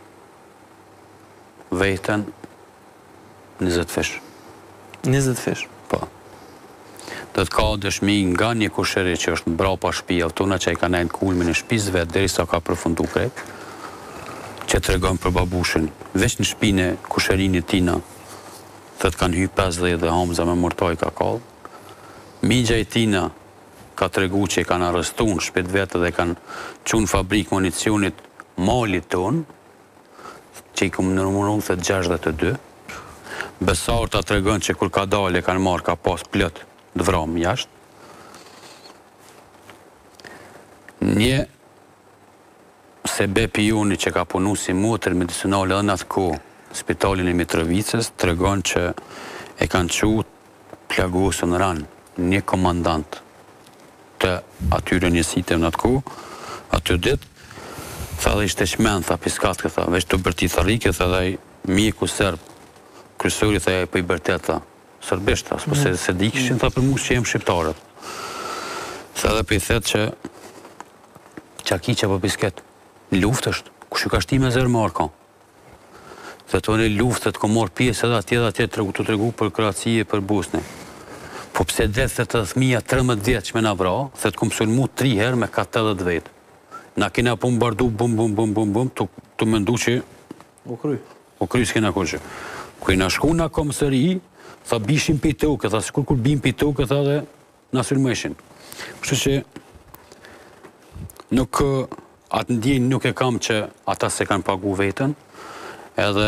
vetën 20 fish. 20 fish? Po. Dhe të ka dëshmi nga një kushëri që është mbrapa shtëpia tona që i ka nejnë kulmin e shtëpisë vetë deri sa ka përfundu krejt, që të regon për babushin, veç në shtëpinë e kushërinit tina, dhe të kanë hy 50 dhe Hamza me mortaj ka kallë. Migja i tina ka të regu që i kanë arrestun shpet vetë dhe kanë qunë fabrik municionit malit tonë, që i këmë nërmurun të 62. Besarta të regon që kur ka dalë e kanë marrë ka pas plët dë vramë jashtë. Një sebepi juni që ka punu si motër medicinale dhe në atë ko spitalin e Mitrovicës të regon që e kanë qu plagosën ranë një komandant të atyre njësite në atë ko, aty ditë, tha dhe ishte shmenë, tha piskatë këtha, veç të bërti tharike, tha dhe mjeku sërbë, kryesori tha e për i bërtet, tha, sërbisht, tha, s'po se di kishin, tha për mu që jem shqiptarët. Tha dhe për i thetë që qaki që për pisket, në luft është, kush ju ka shti me zërë marka. Dhe të une luftët, kom morë pjesë edhe atje të tregu për Kroacije, për Bosnë. Po pse dhe të thmija 13 vjetë që me na vra, se të kom sulmu 3 herë me 80 vetë. Na kena bombardu, bum, të mëndu që... U kry s'kena kur që. Kër na shku na komisari, tha bishim për të uke, tha kur bim për të uke, tha dhe na sulmeshin. Kështu që nuk atë ndjenjë nuk e kam që ata se kanë pagu vetën, edhe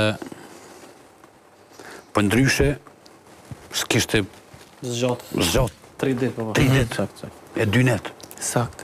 për ndryshe s'kishte zgjat 3 ditë. 3 ditë. E 2 net. Sakt.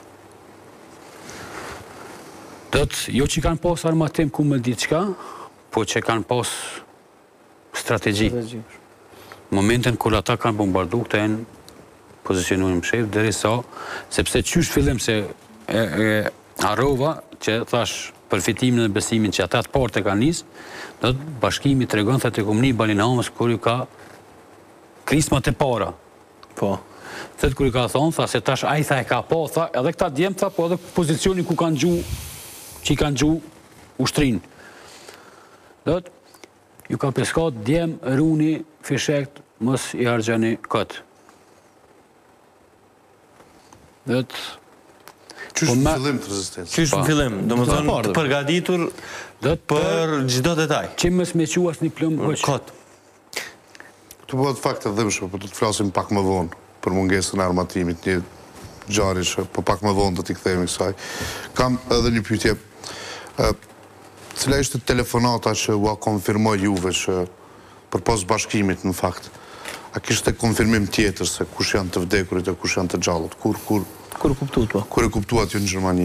Jo që kanë pas armatim ku me diçka, po që kanë pas strategji. Momentin kur ata kanë bombardu, këta e në pozicionu në mshef, derisa, sepse qysh fillim se arrova, që thash përfitimin dhe besimin që ata të partë e ka njës, dhe bashkimi të regon, thë të komni Balinamës, kur ju ka krismat e para. Po. Thët kur ju ka thonë, tha se tash ajtha e ka po, tha, edhe këta djemë, tha, po edhe pozicionin ku kanë gju, që i kanë gju ushtrin. Dhe ju ka peskat djemë, runi, fishekt, mos i argjani këtë. Dhe Qysh në fillim të rezistencë? Qysh në fillim, do më thonë të përgatitur për gjithdo detaj. Që mësë me quas një plëmë bëqë. Këtë. Të bëhet fakt e dhimshme, për të flasim pak më vonë, për mungesën e armatimit, një gjari që për pak më vonë do t'i kthejmë kësaj. Kam edhe një pyetje. Cila ishte telefonata që ua konfirmoj juve që për pas bashkimit në fakt, a kishte konfirmim tjetër se kush janë të vdekurit e kush janë të gjallët? Kur kuptuat po? Kur e kuptuat ju në Gjermani?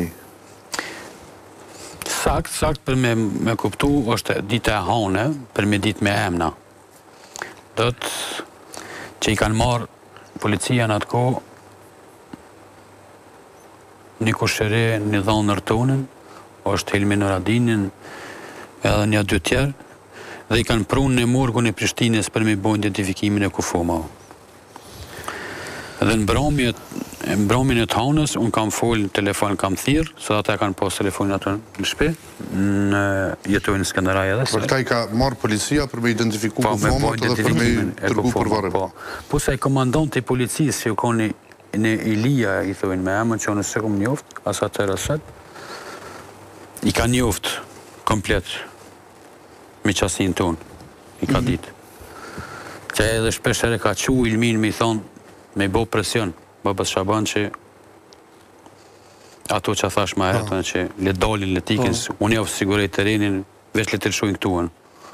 Sakt për me kuptu është dita e hane, për me dit me emna. Dët që i kanë marë policia në atë ko, një kushere një dhonë nërtonin, është Helmi Noradinin, edhe një 2 tjerë, dhe i kanë prunë në morgun e Prishtines për me bojnë identifikimin e Kufoma. Dhe në mbromjen e të hanës, unë kam folë në telefon, kam thirë, së ata kanë pas telefonin atë në shpe, në jetojnë në Skanderaj edhe. Për këta i ka marë policia për me identifiku Kufomat edhe për me tërgu për varëm. Po sa i komandon të i policisë që ju koni në Ilia, i thojnë me emën që unë se kom njoft, asa të rësët, i ka njoft komplet me qasin tonë, i ka ditë. Që edhe shpeshere ka qu Ilmin me i thonë, me i bo presion, babës Shaban që ato që a thash ma herë, që le dalin, le tikin, unë javë sigurej terenin, veç le të lëshojnë këtuën.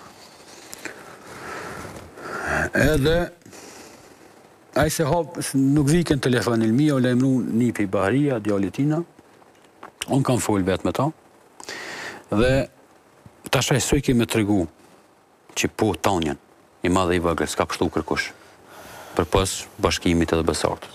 Edhe, a i se hapë, nuk viken telefon Ilmia, o lejmru Nipi Baharia, djalli tina, unë kam folë vetë me ta, dhe ta shaj soj kemi të regu që po tanjen, i madhe i vëgër, s'ka pështu kërkush, për pas bashkimit edhe besartës.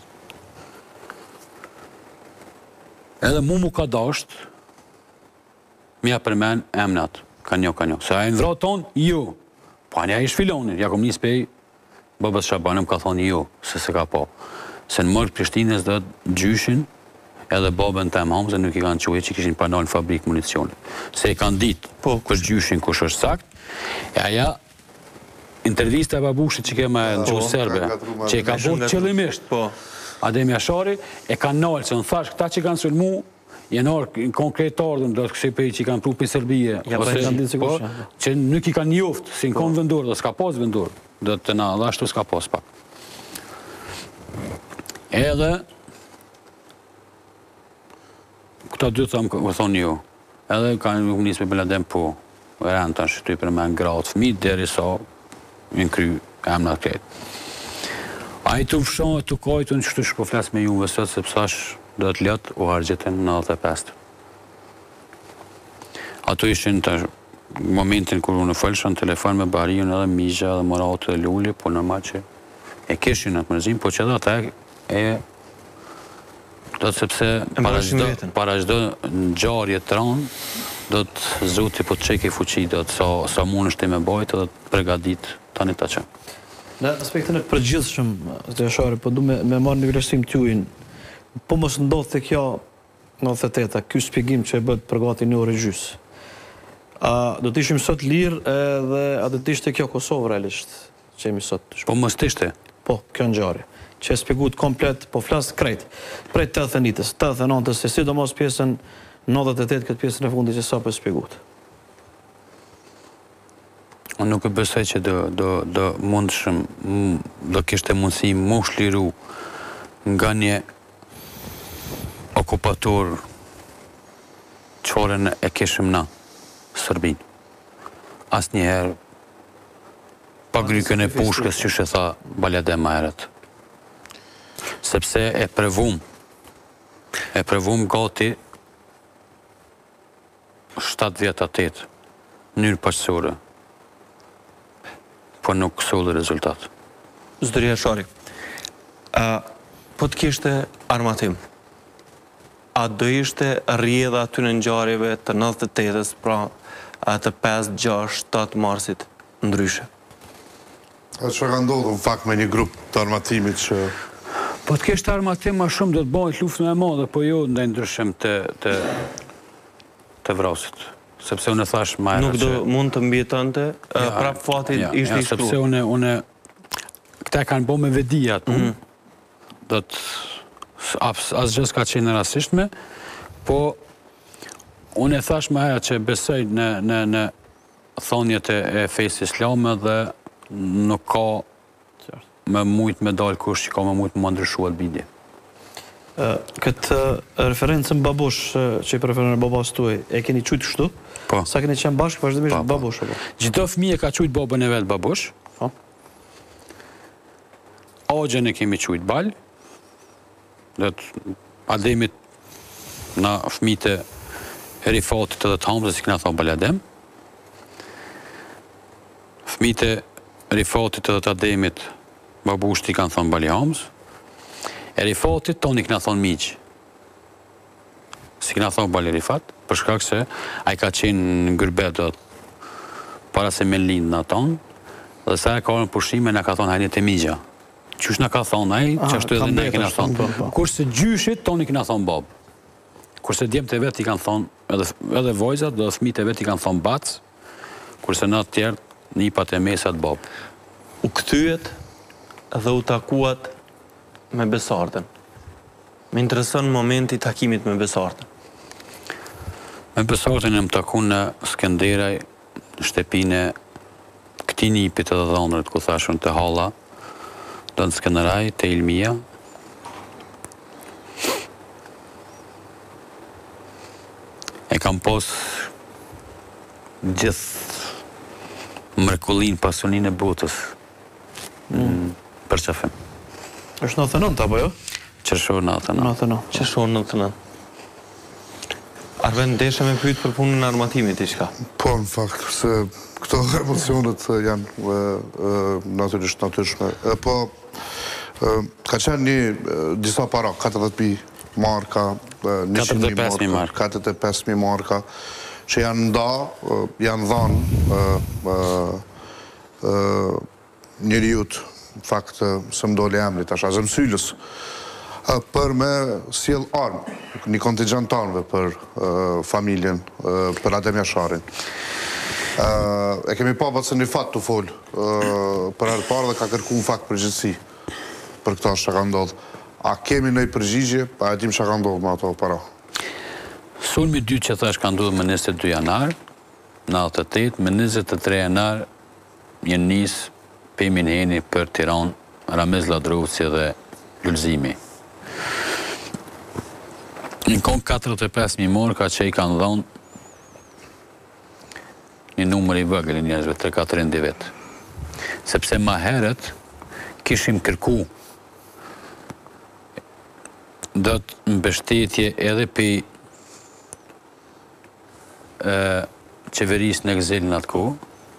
Edhe mu ka dasht, mja përmen emnat, ka njo. Se a e në vratë tonë, jo. Po anja ish filonin, ja kom njës pej, babës Shabanëm ka thonë jo, se ka po. Se në mërë Prishtines dhe gjyshin, edhe babën të emhamë, se nuk i kanë quaj që kishin panal në fabrikë municionit. Se i kanë ditë, për gjyshin kush është sakt, e aja, intervista e babushit që kema në gjusë serbe, që i ka bërë qëllimisht, Ademi Ashari, e kanë nalë, se në thash, këta që kanë sulmu, jenë orë në konkret ardhën, do të kështë pej që i kanë pru për Serbije, që nuk i kanë njoftë, si në konë vendurë, dhe s'ka pas vendurë, do të na, dhe ashtu s'ka pas pak. Edhe, këta dy të thonë jo, edhe kanë nuk njësë me Beladem po, e rënë të shtu i për me në gratë fëmit, deri sa në kry emna të kretë. A i të fshonë, të kajtu në qështu shko flasë me juve sëtë, sepse thash do të lëtë u hargjetin në 95. Ato ishin të momentin kër unë fëllëshën në telefon me Baharijën edhe Migja dhe Moratë dhe Lulli, po normal që e kishin në të mërzim, po që edhe ata e do të sepse para gjdo në gjarje të ranë, do të zoti po të qeki fuqi, do të sa mund është të me bajtë dhe të pregadit tani ta që. Në aspektin e përgjithshëm, Zë Ashari, po du me marrë një vlerësim të juin, po mos ndodhë të kjo 98, ky shpjegim që e bët për gati një orë gjysë. A do të ishim sot lirë edhe a do të ishte kjo Kosovë realisht që jemi sot? Po mos t'ishte. Po, kjo ngjarje. Që e shpjeguat komplet, po flas krejt. Prej 89-ës, 89-ës, e sidomos pjesën 98, këtë pjesën e fundit që sa po shpjeguat. Unë nuk e besoj që do kishte mundësi mosh liru nga një okupator çfarë e kishim na, Serbinë. Asnjëherë pa grykën e pushkës, që e tha Baladem më herët. Sepse e prevum gati 7 vjet 8, në mënyrë paqësore, po nuk solli rezultat. Zotëria Shari, po të kishte armatim, a do ishte rrjedha aty në ngjarjeve të 98-ës, pra të 5, 6, 7 marsit ndryshe? A që ka ndodhur në fakt me një grup të armatimit që... Po të kishte armatim ma shumë do të bëhet luftë më e madhe, po jo ndaj ndryshim të vrasit. Sepse unë thash më herët. Nuk do mund të mbijetonte prap fati ishte i shkruar. Sepse unë këta kanë bërë me vedi atë. Do të asgjë s'ka qenë rastishme, po unë thash më herët që besoj në thonjet e fesë islame dhe nuk ka me mujt me dalë kush që ka me mujt më ndryshuat bidje. Këtë referencën babush që i preferon e babas tuaj, e keni qujtë kështu? Po. Sa keni qenë bashkë vazhdimisht babush? Gjithë fëmijë ka qujtë babën e vetë babush. Agjën e kemi qujtë balë. Ademit na fëmijët e Rifatit edhe të Hamzës, si këna thonë Baladem. Fëmijët e Rifatit edhe të Ademit, babushti kanë thonë Bali Hamzë. E Rifatit toni këna thonë Miqë. Si këna thonë Bali Rifat, për shkak se a i ka qenë në Gërbet para se me lind në tonë, dhe sa e ka në pushime në ka thonë hajnit e Migja. Qysh në ka thonë aj, që ashtu edhe ne këna thonë. Kurse gjyshit, toni këna thonë babë. Kurse djemë të vetë i kanë thonë, edhe vojzat dhe fëmijët e vetë i kanë thonë bacë, kurse në të tjerë, nipat e mesat babë. U kthyet dhe u takuat me Besardën. Më intereson momenti i takimit me Besardën. Me Besardën e më taku në Skenderaj, në shtëpinë e këtij nipit edhe dhënërit, ku thashën të Halla, dhe në Skenderaj, të Ilmia. E kam pos gjithë mrekullin, pasunin e botës për qafim. është 99, apo jo? Qershor 99. Qershor 99. Arven, deshe me pyet për punën e armatimit i shka? Po, në fakt, se këto emocionet janë natyrisht natyrshme. Po, ka qenë disa para, 40.000 marka, 45.000 marka, 45.000 marka, që janë janë dhanë njeriut, në fakt, së mdoli emrit, asha Zemsylës, për me sjell armë, një kontingent armëve për familjen, për Adem Jasharin. E kemi pa se një fat të folë, për herë parë dhe ka kërku në fakt përgjithësi për këta që ka ndodhë. A kemi nëjë përgjigje, a e dim që ka ndodhë me ato para? Sulmi 2 që thash ka ndodhë më 22 janar, në 98, më 23 janar, një nisë Pemin Heni për Tiranë, Ramez Ladrovci dhe Lulzimi. Në kon 45.000 marka që i kanë dhënë një numër i vogël i njerëzve, 3-4 vetë. Sepse ma herët kishim kërku do të mbështetje edhe për qeverisë në ekzil në atë kohë,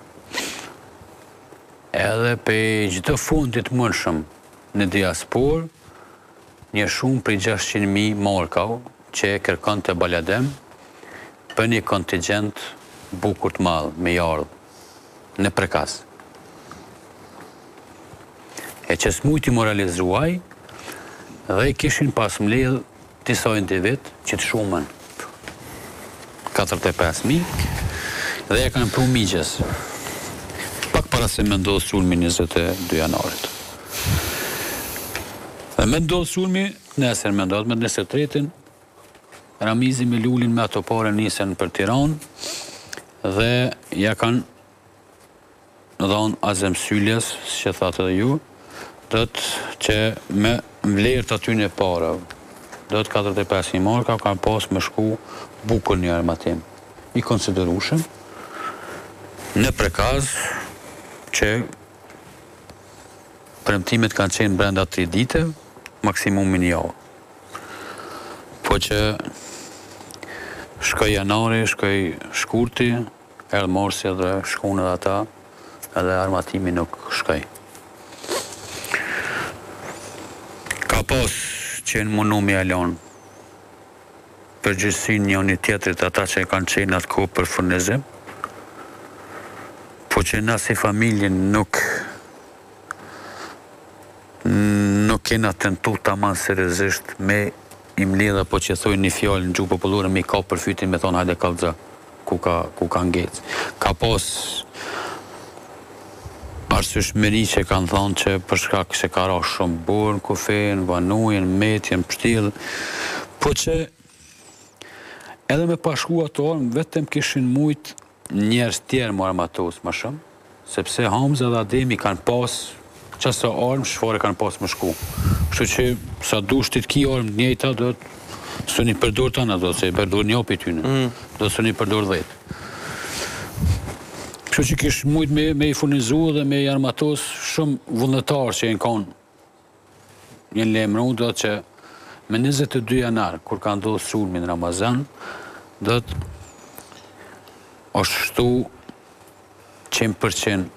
edhe për gjithë fundit mërshëm në diaspor, një shumë për 600.000 markau që e kërkon të Baladem për një kontingent bukur të madhë me jardhë në prekas. E që s'mujti moralizuaj dhe kishin pas mbledh disa individ që të shumën 45.000, Dhe e kanë pru migjes. Pak para se me ndodhë sulmi 22 janarit. Dhe me ndodhë sulmi, nesër me ndodhë me 23-in, Ramizi me Lulin me ato pare nisen për Tiranë, dhe ja kanë dhënë Azem Syljes, që thatë edhe ju, që me vlerët aty në para, 45.000 marka, kanë pas me shku bukën një armatim. I konsiderushëm, në prekaz që premtimet kanë qenë brenda 3 dite, maksimumin një javë. Po që shkoj janari, shkoj shkurti, erdhë morsi dhe shkone dhe ata, edhe armatimi nuk shkoj. Ka pas qenë munumi alon përgjithësin njëni tjetrit ata që kanë qenë atë kohë për furnizim, po që na si familjen nuk kena tentu tamam seriozisht me imledha, po që thoi një fjallë në gjuhë popullore me i ka për fytin me thonë hajde kallëza ku ka ngec. Ka pas arsyeshmëri që kanë thonë që për shkak se ka ra shumë burë, kufen, vanujen, metjen, pështil, po që edhe me pashku ato armë, vetëm kishin mujt njerës tjerë më armatos më shumë, sepse Hamza dhe Ademi kanë pas qësa armë, shfare kanë pas më shku. Kështu që sa du shtit ki armë njëta, do të së një përdur të anë, do të se i përdur një opi t'yne, do të së një përdur 10. Kështu që kish mujt me i furnizu dhe me i armatos shumë vullnetarë që jenë konë një lemru, do të që me 22 janar, kur ka ndodhë sulmi në Ramazan, do të është shtu 100%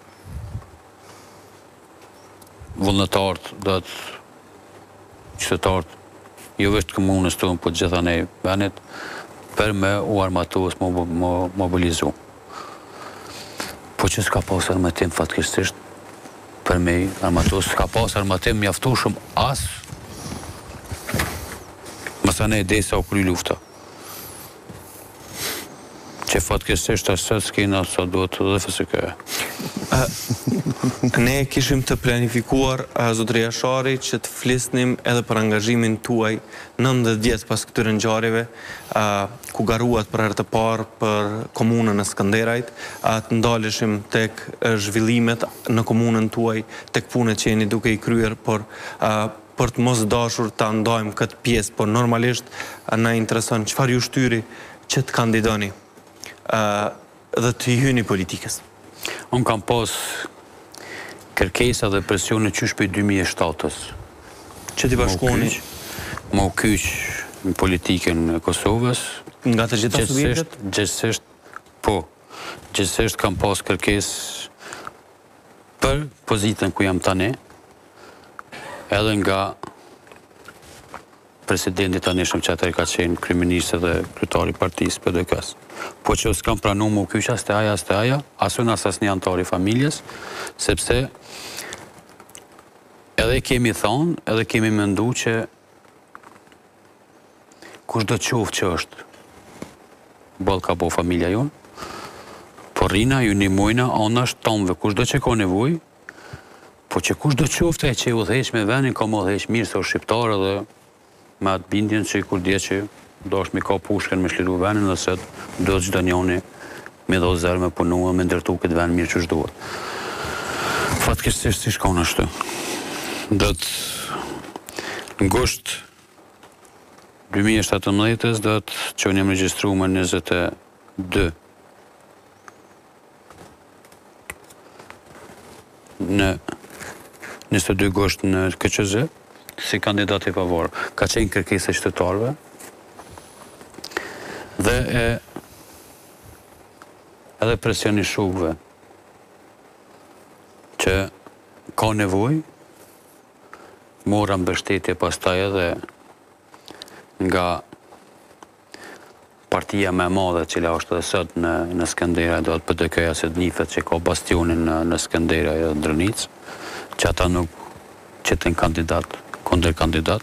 vullnetarët, do të qytetarët, jo vetë komunës tonë, po gjitha ne venit, për me u armatos, më mobilizu. Po që s'ka pas armatim fatkesisht, për me armatos, s'ka pas armatim mjaftueshëm as, mësa ne idej sa u kry lufta. Që fatkesisht asë s'kena sa duhet dhe FSK. Ne kishim të planifikuar, zotëria Shari, që të flisnim edhe për angazhimin tuaj 19 vjet pas këtyre ngjarjeve, ku garuat për herë të parë për komunën e Skënderajt, të ndaleshim tek zhvillimet në komunën tuaj, tek punët që jeni duke i kryer, por për të mos dashur ta ndajmë këtë pjesë, por normalisht na intereson çfarë ju shtyri që të kandidoni dhe të hyni politikës. Unë kam pas kërkesa dhe presione qysh për 2007-ës. Që ti bashkoni? Më u kyq në politikën e Kosovës. Nga të gjitha subjektet? Gjithsesht kam pas kërkes për pozitën ku jam tani, edhe nga presidenti tanishëm që atër ka qenë kryeminist dhe kryetari partisë PDK-s. Po që s'kam pranu më u kyq as të aja, asun as një antari familjes, sepse edhe kemi thonë, edhe kemi mendu që kush do qoftë që është, bëllë ka po familja jonë, por rina ju një mujna, anash tomëve, kush do që ka nevoj, po që kush do qoftë e që u dheq me venin, ka më dheq mirë se o shqiptarë dhe me atë bindjen që i kur dje që do është me ka pushken me shliru venin dhe se do të gjdo njoni me do zërë me punu me ndërtu këtë ven mirë që shduhet. Fatkesisht si shkon ashtu. Do të në gusht 2017 do të që njëm registru me 22 në 22 gusht në KQZ si kandidat i pavarur. Ka qenë kërkesa e qytetarëve dhe edhe presioni shokëve që ka nevojë, mora mbështetje pastaj edhe nga partia më e madhe cila është edhe sot në Skënderaj, do të PDK-ja se nifet që ka bastionin në Skënderaj dhe Drënic, që ata nuk qeten kandidat, kundër kandidat.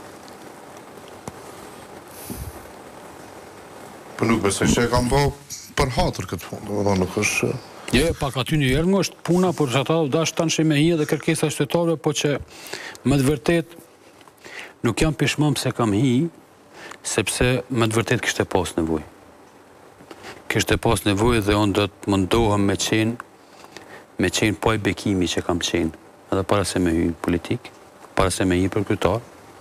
Po nuk besoj që e kam po, për hatër këtë punë, dhe nuk është... Jo, pak aty një herë është puna, por që ata dash tanë që me hi dhe kërkesa qytetarëve, po që me të vërtet nuk jam pishmam se kam hi, sepse me të vërtet kishte pas nevoj. Kishte pas nevoj dhe unë do të mundohem me qenë po e bekimi që kam qenë, edhe para se me hy politik, para se me hy për kryetar,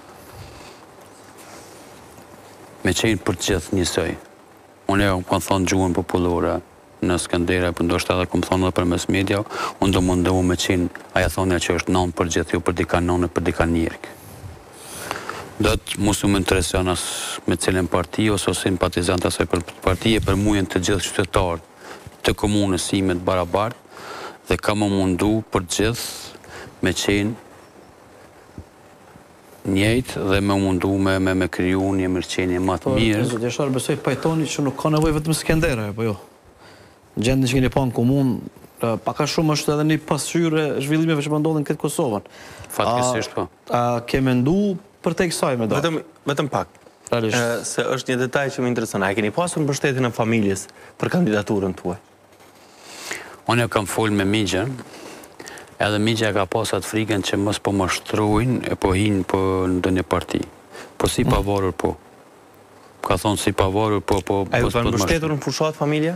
me qenë për të gjithë njësoj. Unë e kam thonë gjuhën popullore në Skënderaj, për ndoshta edhe kam thonë edhe për mes media, unë do mundohu me qenë, aja thonë që është non për gjithë, jo për dika nonë, për dika njerëk. Do të musu më intereson as me cilën parti, ose simpatizant asaj për partije, për mujen të gjithë qytetarë të komunës ime të barabartë, dhe ka më mundu për gjithë me qenë njëjtë dhe me mundu me kriju një mërqenje më të mirë. Zotë Jashar, besoj pajtoni që nuk ka nevoj vetëm Skënderaj, apo jo? Gjendën që keni pa në komunë, paka shumë është edhe një pasqyrë zhvillimeve që ndodhin këtë Kosovën. Fatkesisht po. A ke mendu për te kësaj me do? Vetëm pak. Se është një detaj që më intereson. A keni pasur mbështetjen e familjes për kandidaturën tuaj? Unë kam folë me Migjen, edhe Migja ka pasat frikën që mos po më shtrujnë e po hinë po në ndonjë parti. Po si pavarur po. Ka thonë si pavarur po... A ju kanë mbështetur në fushat familja?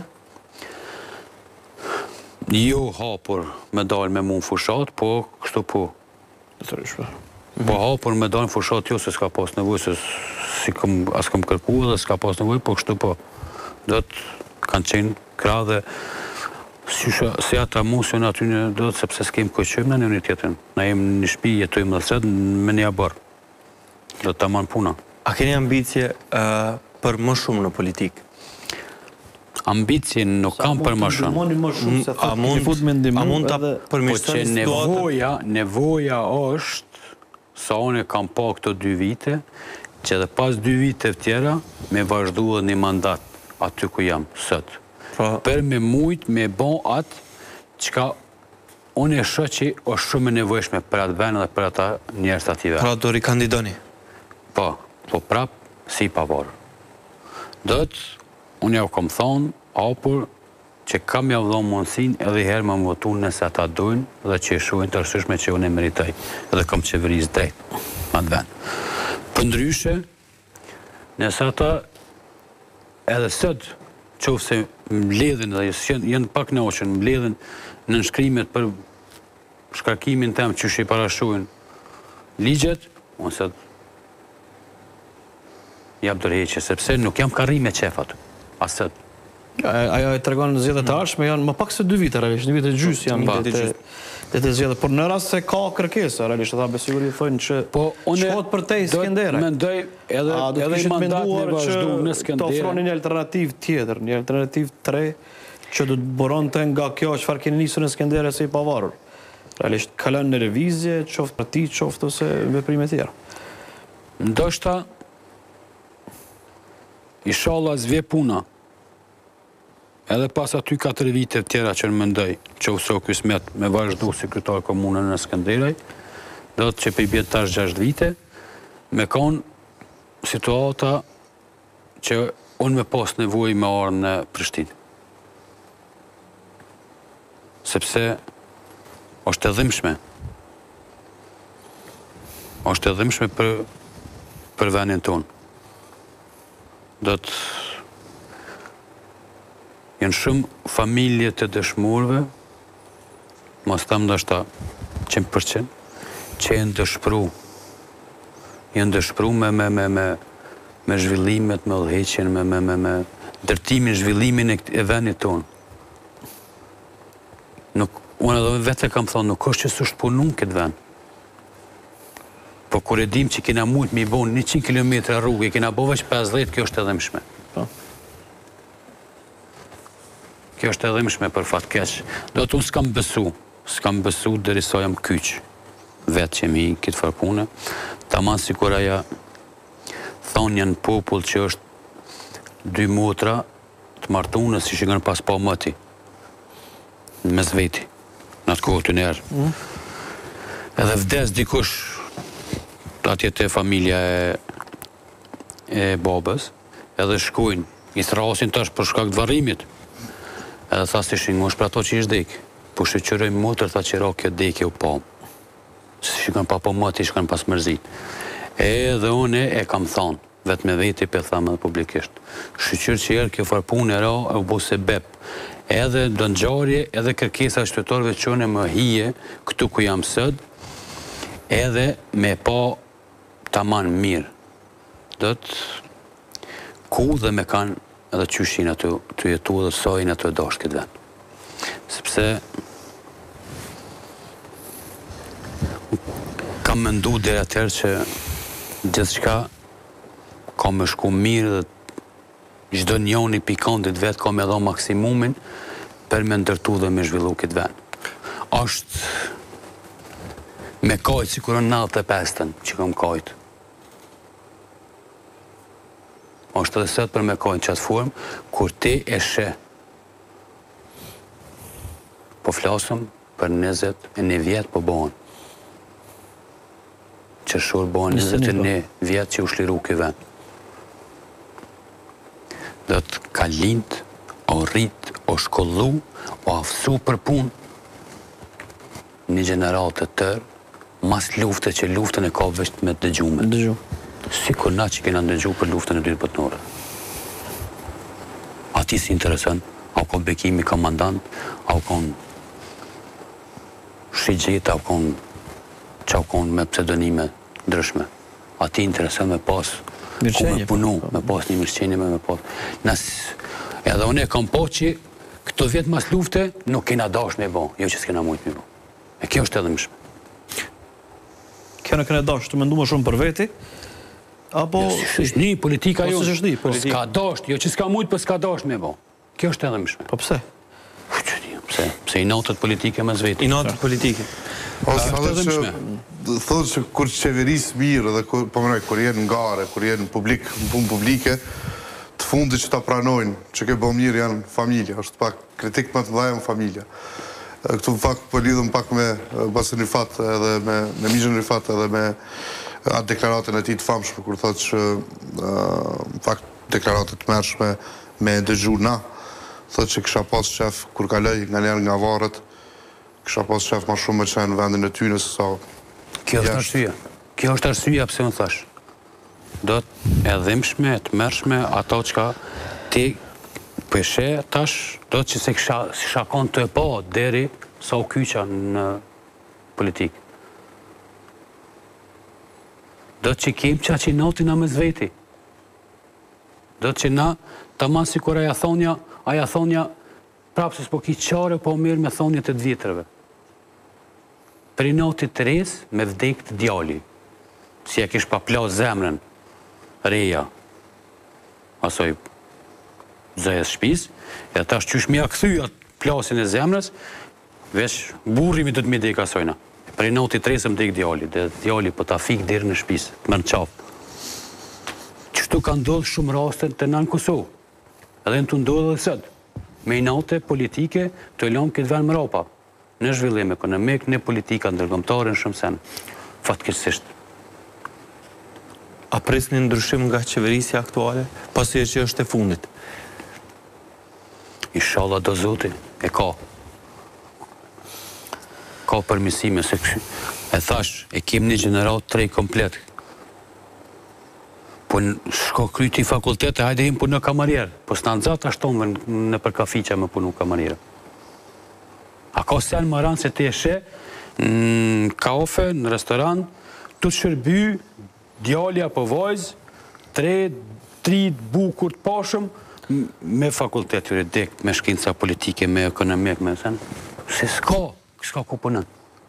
Jo hapur me dalë me mu në fushat, po kështu po. Po hapur me dalë në fushat jo se s'ka pas nevoj, se as kam kërku dhe s'ka pas nevoj, po kështu po. Do të kanë qenë kra dhe se ata musion aty në do të sepse s'kem këqymë në një tjetën. Na jem një shpi, jetojmë dhe sret me një abar. Do të manë puna. A keni ambicje për më shumë në politikë? Ambicje nuk kam për më shumë. A mund të përmirësoni situatën? Po që nevoja është, sa unë kam pa këto 2 vite, që edhe pas 2 vite tjera, me vazhdu dhe një mandat aty ku jam, sot. Për me mujt, me bon atë, qka unë e shë që është shumë nevojshme për atë venë dhe për ata njerës të ative. Pra do rikandidoni? Po prap, si pavarë. Dëtë, unë jau kom thonë, apur, që kam javë dhonë mundësin edhe herë më votu nëse ata dojnë dhe që e shuajnë të rësyshme që unë e meritaj edhe kam qeveris drejt atë venë. Për ndryshe, nëse ata edhe sët qofë se mbledhin dhe jenë pak në oqen, mbledhin në nshkrimet për shkarkimin tem që shi parashujnë ligjet, unë sët jam dërheqe, sepse nuk jam karri me qefat, asët. Ajo e tregon në zgjedhjet e ardhshme janë më pak se 2 vite realisht, 1 vit e gjys janë të zgjedhjet, por në rast se ka kërkesa realisht ata me siguri thonë që shkohet për te Skënderaj. Mendoj edhe i mandatën e vazhdu në Skënderaj. Të ofroni një alternativë tjetër, një alternativë 3 që do të buronte nga kjo çfarë keni nisur në Skënderaj se i pavarur. Realisht kalon në revizje, qoftë parti, qoftë ose veprime tjera. Ndoshta inshallah zvje puna. Edhe pas aty 4 vite tjera që në mendoj, që uso kësmet me vazhdu sekretar komunën në Skënderaj, do të që për i bjetë tash 6 vite, me konë situata që unë me pas nevoj me arë në Prishtinë. Sepse është edhimshme. është edhimshme për venin tonë. Do të janë shumë familje të dëshmorëve, mos tam ndoshta 100%, që janë dëshpëru me zhvillimet, me udhëheqjen, me ndërtimin, zhvillimin e vendit tonë. Unë edhe vetë kam thonë, nuk është që s'është punu këtë vend. Po kur e dim që kena mujt me i bon 100 km rrugë, kena bo veç 50, kjo është edhe mshme. Kjo është edhe mshme për fat keq. Do të unë s'kam besu dheri sa jam kyq. Vetë që mi këtë farpune. Ta manë si kur aja thonë janë popull që është 2 motra të martunës si që ngërën pas pa mëti. Në mes veti. Në atë kohë të njerë. Edhe vdes dikush atje të familja e babës, edhe shkujnë, i thrasin tash për shkak të varrimit, Edhe tha si shingosh për ato që ishtë dek. Po shqyqyroj motër, tha që ra kjo deke u pam. Se shikon pa po më, ti shkon pas mërzit. Edhe une e kam thonë, vetë me veti për thamë edhe publikisht. Shqyqyr që erë kjo farpun e ra, e u bo se bep. Edhe dëngjarje, edhe kërkesa shtetorëve që une më hije, këtu ku jam sëd, edhe me pa taman mirë. Dëtë ku dhe me kanë edhe qyshin atë të jetu dhe sajnë atë e dashtë këtë vend. Sepse kam mendu dhe atërë që gjithë shka ka me shku mirë dhe gjdo njoni pikantit vetë ka me dha maksimumin për me ndërtu dhe me zhvillu këtë vend. Ashtë me kajtë si kërën 95-ën që kam kajtë. Ashtë edhe sëtë për me kajnë qatë formë, kur ti e shë. Po flasëm për 21 vjetë po bëhen. Qërshur bëhen 21 vjetë që u shliru këj vend. Dhe të ka lindë, o rritë, o shkollu, o afsu për punë. Një generatë të tërë, mas lufte që luftën e ka vështë me të dëgjume. Si kur na që kena ndëgju për luftën e dytë botërore. A ti si interesën, a u kon bekimi komandant, a u kon shigjit, a u kon që u kon me pseudonime ndryshme. A ti interesën me pas ku me punu, me pas një mirëqenje, me pas. Edhe unë e kam po që këto vjetë mas lufte nuk kena dash me bo, jo që s'kena mujtë me bo. E kjo është edhe mëshme. Kjo në kena dash të mendu më shumë për veti, apo... Një politika jo, s'ka dasht, jo që s'ka mujtë për s'ka dasht me bo. Kjo është edhe mëshme. Po pse? Pse i natët politike me zveti. I natët politike. Thotë që kur qeveris mirë dhe kur jenë në gare, kur jenë në punë publike, të fundi që ta pranojnë, që ke bo mirë janë familja, është pak kritik më të mdha janë familja. Këtu pak për lidhëm pak me Basen Rifat edhe me Mixhen Rifat edhe me atë deklaratën e ti të famshme, kur thotë që fakt deklaratët të mërshme me dëgju na, thotë që kësha pas qef, kur kaloj nga njerë nga varët, kësha pas qef ma shumë me qenë në vendin e ty nësë sa... Kjo është arsyeja. Kjo është arsyeja pse unë thash. Do të edhimshme, të mërshme, ato që ka ti përshe tash, do të që se shakon të e po, deri sa u kyqa në politikë. Do të që kemë qa që natin a me zveti. Do të që na, ta ma si kur aja thonja, prapë se s'po ki qare, po mirë me thonja të vjetreve. Për i natit të res, me vdek të djali. Si e kish pa plas zemrën, reja, asoj zëjes shpis, e ta shqysh mi a këthy atë plasin e zemrës, vesh burrimi të të mi dek asojna. Për i natit të res, me vdek djali, dhe djali po ta fik dirë në shpis, të mërë qapë. Qështu ka ndodhë shumë rastet të në Kosovë, edhe në të ndodhë dhe sëtë, me i nate politike të elom këtë vend më rapa. Në zhvillim ekonomik, në politika ndërkombëtare në shumë sen. Fatkeqësisht. A presni ndryshim nga qeverisja aktuale, pasi që është e fundit? Inshallah do zoti, e ka. Ka përmisime, se e thash, e kem një gjenerat 3 komplet. Po shko kryti fakultete, hajde him punë në kamarierë. Po s'na nëzat ashtonve në për kafiqa me punu kamarierë. A ka sen më ranë se ti e she, në kafe, në restoran, të shërby, djali apo vajzë, 3 bukur të pashëm, me fakultet juridik, me shkenca politike, me ekonomik, me sen. Se s'ka ku punën.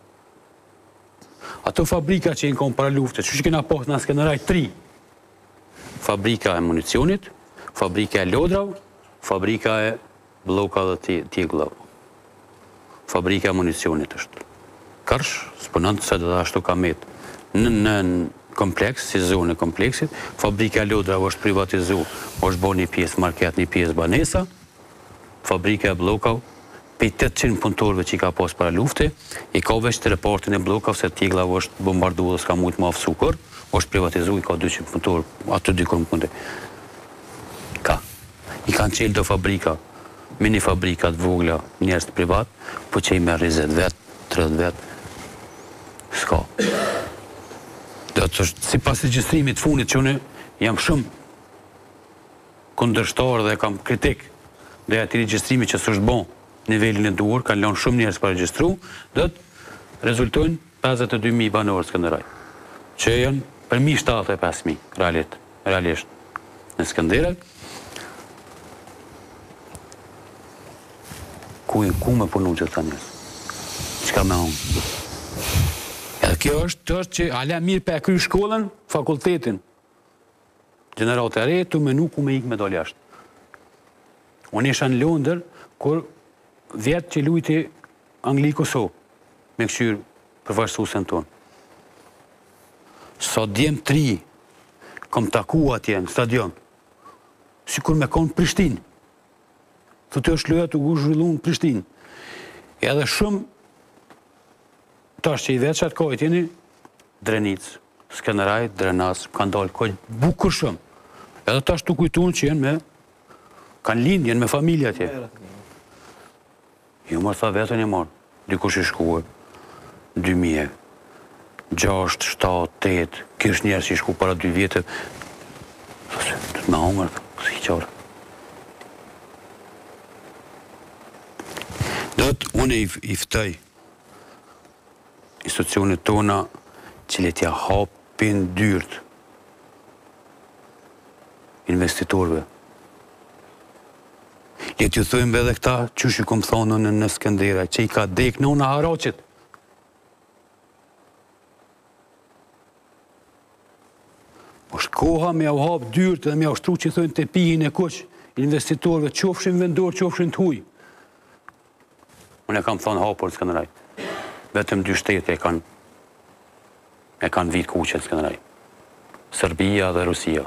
Ato fabrika që i në kom para luftet, që kena pohtë në skeneraj 3. Fabrika e municionit, fabrika e lodrav, fabrika e bloka dhe tjeglav. Fabrika e municionit është. Kërsh, s'punën se dhe ashtu ka metë. Në kompleks, si zonë e kompleksit, fabrika e lodrav është privatizu, është bo një pjesë market, një pjesë banesa, fabrika e blokav, për 800 punëtorve që i ka pas para lufte, i ka veç të reportin e blokav se tjeglav është bombardu dhe s'ka mujtë ma afsukër, është privatizu, i ka 200 punëtorë, atë dy kërë më kunde. Ka. I kanë qelë do fabrika mini fabrikat vogla, njerëz privat, po që i me 20 vet, 30 vet, s'ka. Do të është, si pas regjistrimit funit që unë jam shumë kundërshtar dhe kam kritik dhe ati regjistrimi që s'është bon nivelin e duhur, kanë lënë shumë njerëz pa regjistru, do të rezultojnë 52.000 banorë Skënderaj, që janë përmi 75.000 realisht në Skënderaj. Ku me punu që të njerëz? Qka me unë? Edhe kjo është që ale mirë pe e kry shkollën, fakultetin. Gjenerat e re, të menu ku me ikë me dole jashtë. Unë isha në Londër, kur vjetë që lujti Angli-Kosovë, me këshyrë përfaqësuesen tonë. Sa djemë 3, kom taku atje në stadion, si kur me konë Prishtinë. Të të është loja të gu zhvillu në Prishtinë. Edhe shumë, tash që i vetë që atë kohë jeni, Drenicë, Skënderaj, Drenas, kanë dalë kohë bukur shumë. Edhe tash të kujtunë që jenë me, kanë lindë, jenë me familje atje. Jo mërë tha vetën e marë, dikush i shkuë, 2000, 6, 7, 8, kish njerës i shku para 2 vjetë, të me hongër, kësë i qarë. Unë i ftoj institucionet tona që le t'ja hapin dyrt investitorve. Le t'ju thojmë edhe këta që shi kom thonë në Skënderaj, që i ka dek në Haraqit. është koha me u hap dyrt dhe me u shtru që thojnë të pihin e kuq investitorve, qofshin vendor, qofshin të huj. Unë e kam thonë hapur në Skënderaj. Vetëm 2 shtete e kanë vit kuqe në Skënderaj. Serbia dhe Rusia.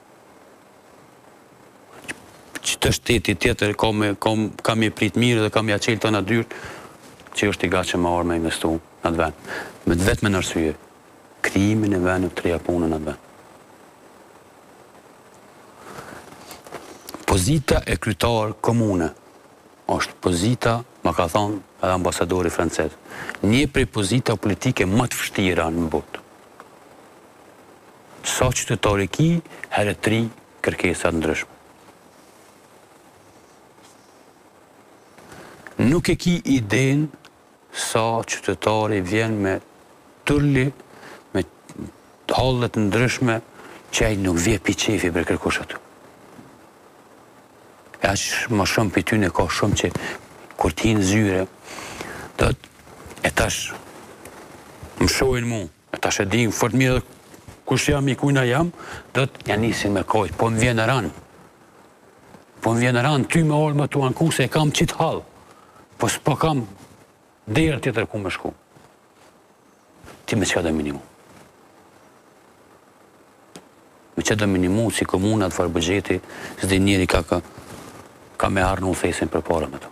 Qëtë shteti tjetër kam i prit mirë dhe kam i aqel të në dyrt, që është i gatshëm me orë me investu në atë vend. Me të vetë me nërsye, krijimin e vendit të reja punën në atë vend. Pozita e kryetar komune është pozita, ma ka thonë edhe ambasadori francez, një prej pozita politike më të vështira në botë. Sa qytetari ki, herë 3 kërkesat ndryshme. Nuk e ki iden sa qytetari vjen me tulli, me hallet ndryshme, që ai nuk vje pi qefi për kërkush aty. E aq më shumë për ty në ka shumë që kur ti në zyre, e tash më shojnë mu, e tash e dim fort mirë kush jam i kujna jam, ja nisin me kojt, po më vjen e ranë. Po më vjen e ranë, ty me orë më tu anku se e kam qitë halë, po s'po kam derë tjetër ku me shku. Ti me qka dhe minimu? Me që dhe minimu si komunat farë bëgjeti, s'di njeri ka me arë në uthesin për para me të.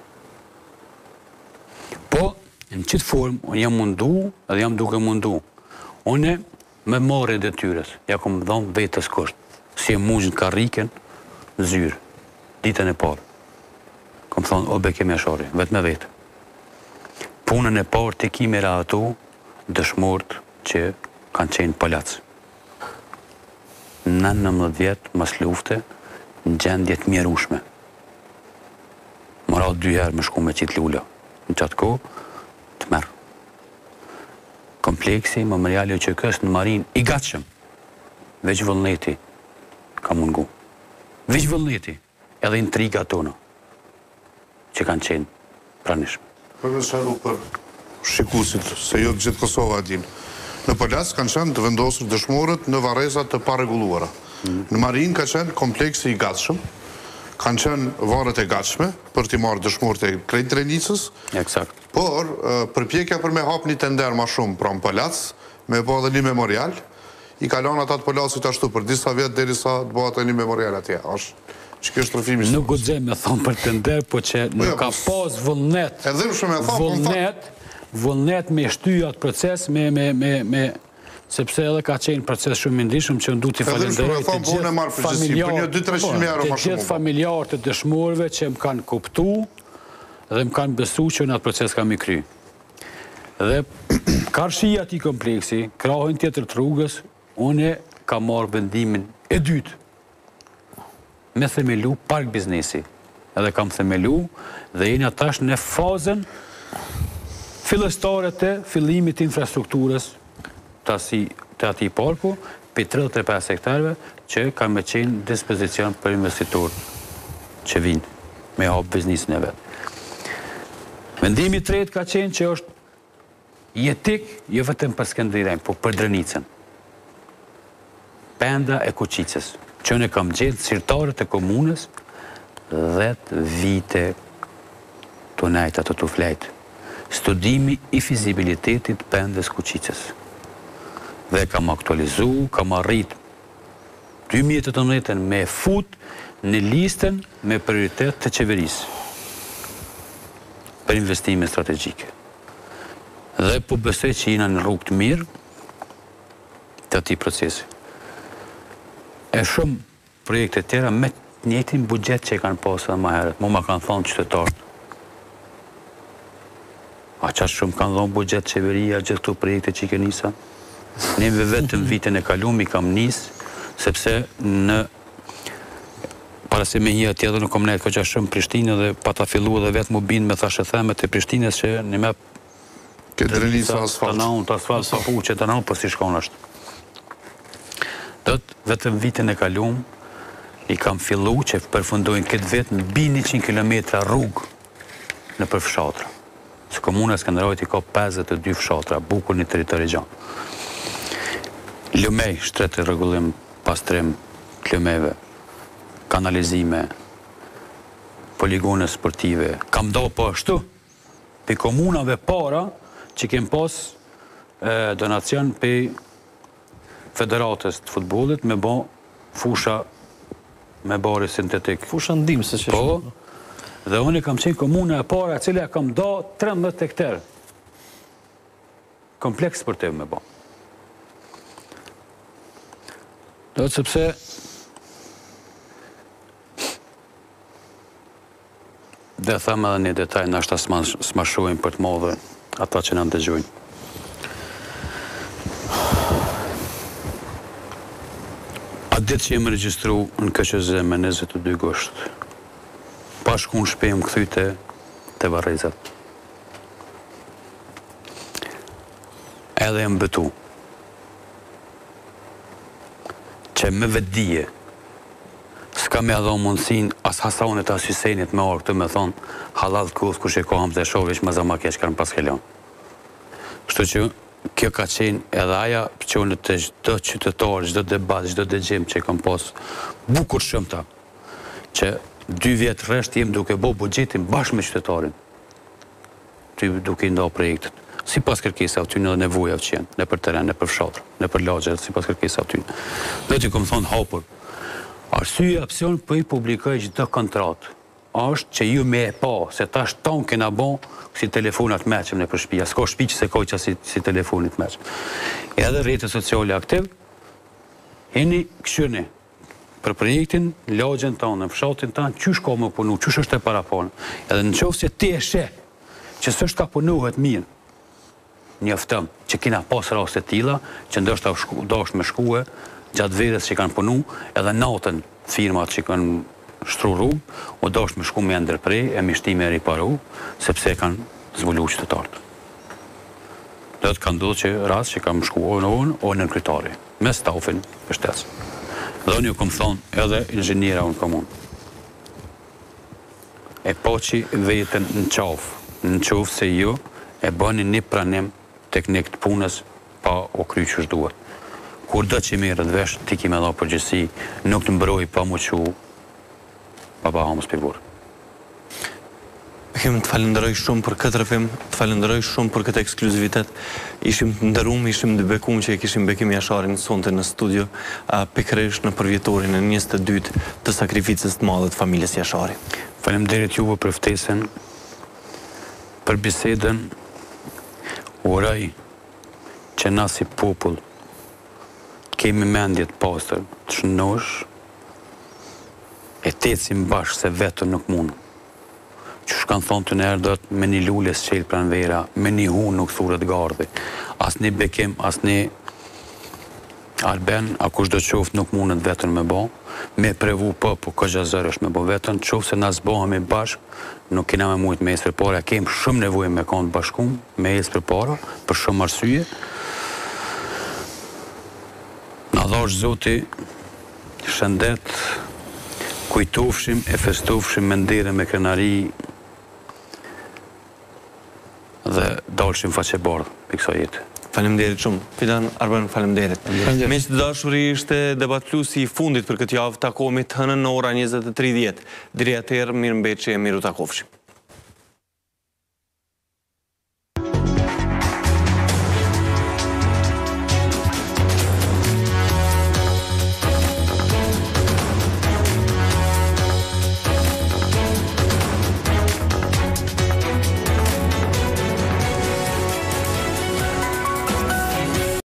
Po, në qitë formë, unë jam mundu edhe jam duke mundu. Unë me marrë e detyres, ja kom dhonë vetës kështë, si e mujnë karriken në zyrë, ditën e parë. Kom thonë, o be kemi ashari, vetë me vetë. Punën e parë të kimi ra ato dëshmorët që kanë qenë palacë. 19 vjetë mas lufte në gjendjet mjerushme. Më ra 2 herë më shku me qitë lulla. Në qatë ko, të merë. Kompleksi, memoriali o QK-s në Marin, i gatshëm. Veç Vullneti ka mungu. Veç Vullneti, edhe intriga tona, që kanë qenë pranishme. Për në sharu për shikusit, se jo gjithë Kosova din. Në Palac kanë qenë të vendosur dëshmorët në varezat të paregulluara. Në Marin ka qenë kompleksi i gatshëm, kanë qenë varët e gatshme për t'i marrë dëshmorët e krejt Drenicës. Eksakt. Por, përpjekja për me hap një tender ma shumë pra në Palac, me po edhe një memorial, i kalon ata të Palacit ashtu për disa vjetë deri sa të bëhat e një memorial atje. Që kjo është rëfimi nuk guxoj me thonë për tender, po që nuk ka pas vullnet. Edhe shumë e thonë, vullnet me shty atë proces, me sepse edhe ka qenë proces shumë i ndihshëm që du t'i falenderoj të gjithë familjarët e dëshmorëve që më kanë kuptu dhe më kanë besu që në atë proces kam i kry. Dhe karshia ati kompleksi, krahën tjetër të rrugës, une ka marrë vendimin e dytë me themelu park biznesi. Edhe kam themelu dhe jeni atash në fazën fillestare të fillimit të infrastrukturës të ati parku, për 35 hektarëve që ka me qenë dispozicion për investitor që vinë me hapë biznisin e vetë. Vendimi tretë ka qenë që është jetik, jo vetëm për Skënderin, po për Drenicën. Penda e Kuqicës, që ne kam gjetë sirtarët e komunës 10 vite të najta të flejtë. Studimi i fizibilitetit pendës Kuqicës. Dhe kam aktualizu, kam arrit 2018 me fut në listën me prioritet të qeverisë për investime strategjike. Dhe po besoj që jena në rrugë të mirë të ati procesi. E shumë projekte tjera me njëjtin buxhet që i kanë pasur edhe më herët. Mu ma kanë thonë qytetarët. A qash shumë kanë dhonë buxhet qeveria gjithë këto projekte që i ke nisa? Neve vetëm vitin e kalum i kam nisë, sepse në para se me hija tjetër nuk kom nejtë ko qash shumë Prishtinë dhe pa ta fillu edhe vetë mu bind me thashe themet e Prishtinës që një me këtë Drenica asfalt. Të asfalt pa pu që të naun, për si shkon është. Vetëm vitin e kalum i kam fillu që përfundojnë këtë vetë në bi 100 km rrugë në për fshatra. Se komuna Skënderajt i ka 52 fshatra, bukur një teritori gjanë. Lumej, shtretë i rregullim, pastrim, lumeve, kanalizime, poligone sportive. Kam do po ashtu, për komunave para që kem pas donacion për Federatës të futbolit me bo fusha me bari sintetik. Fusha ndim se që po, dhe unë kam qenë komuna e para e cilja kam do 13 hektar. Kompleks sportiv me bo. Do të sepse dhe thëmë edhe një detaj në ashta smashuajnë për të modhe ata që në ndëgjojnë. A ditë që jem regjistru në KQZ me 22 gusht, pa shku në shpejmë këthyte të Varrezat. Edhe jem betu që me vetdije s'ka me adho mundësin as Hasanit as Hysenit me orë këtë me thonë halal të kuth kush e kohëm të shovish më zama kesh kërën pas kelon. Kështu që kjo ka qenë edhe aja pëqonë të gjdo qytetar, gjdo debat, gjdo dëgjim që i kam pas bukur shumë ta, që 2 vjetë rresht jem duke bo budgetin bashkë me qytetarin, duke i nda projektet. Si pas kërkesa aty në nevoja që jenë, në për teren, në për fshatra, në për lagje, si pas kërkesa aty. Dhe që këmë thonë hapur, arsye opcion për i publikoj gjithë kontratë, është që ju me e pa, se ta është tonë kena bon, si telefonat meqëm në për shpia, s'ka shpi që se kojqa si telefonit meqëm. Edhe rrjetet sociale aktiv, jeni këshyrni për projektin, lagjen tonë, në fshatin tonë, qysh ka më punu, qysh është e paraponë. Edhe në qofë se ti e she, që së është ka punuhet mirë, njoftëm që kina pas raste tila, që ndoshta dosh me shkue, gjatë verës që kanë punu, edhe natën firmat që kanë shtru rrugë, o dosh me shku me ndërprej, e mishtime e riparu, sepse kanë zvullu qytetarët. Dhe të kanë ndodhë që rast që kam shku o në kryetari, me stafin për shtesë. Dhe unë ju kom thonë edhe inxhiniera unë komunë. E po që vetën në qofë se ju e bëni një pranim teknik të punës pa o kry që shduhet. Kur do që mirë dhe vesh, ti kime dha përgjësi, nuk të mbroj pa mu që pa hamës për burë. Kemë të falenderoj shumë për këtë rëfim, të falenderoj shumë për këtë ekskluzivitet. Ishim të ndërum, ishim të bekum që e kishim Bekim Jasharin sonte në studio, pikërisht në përvjetorin e 22 të sakrificës të madhe të familjes Jashari. Faleminderit juve për ftesën, për bisedën, uroj që na si popull kemi mendjet pastër, të shënosh, e tecim bashkë se vetën nuk mund. Që shkanë thonë të nërë do të me një lullë s'qelë pranë vera, me një hunë nuk thurët gardhi. As një bekim, as një Arben, a kush do qoftë nuk mundet vetën me bo, me prevu po këgja zërë është me bo vetën, qoftë se na zbohemi bashkë, nuk kena me mujtë me jesë për para, kemë shumë nevojë me kanë bashkum, me jesë për para, për shumë arsye. Na dhash Zoti, shëndet, kujtofshim, e festofshim me ndere, me krenari, dhe dalshim faqe bardhë për kësa jetë. Faleminderit shumë. Fidan Arben, faleminderit. Me që të dashuri ishte debatluesi i fundit për këtë javë, takohemi të hënën në ora 20:30. Deri atëherë, mirëmbëjtje, miru takofshim.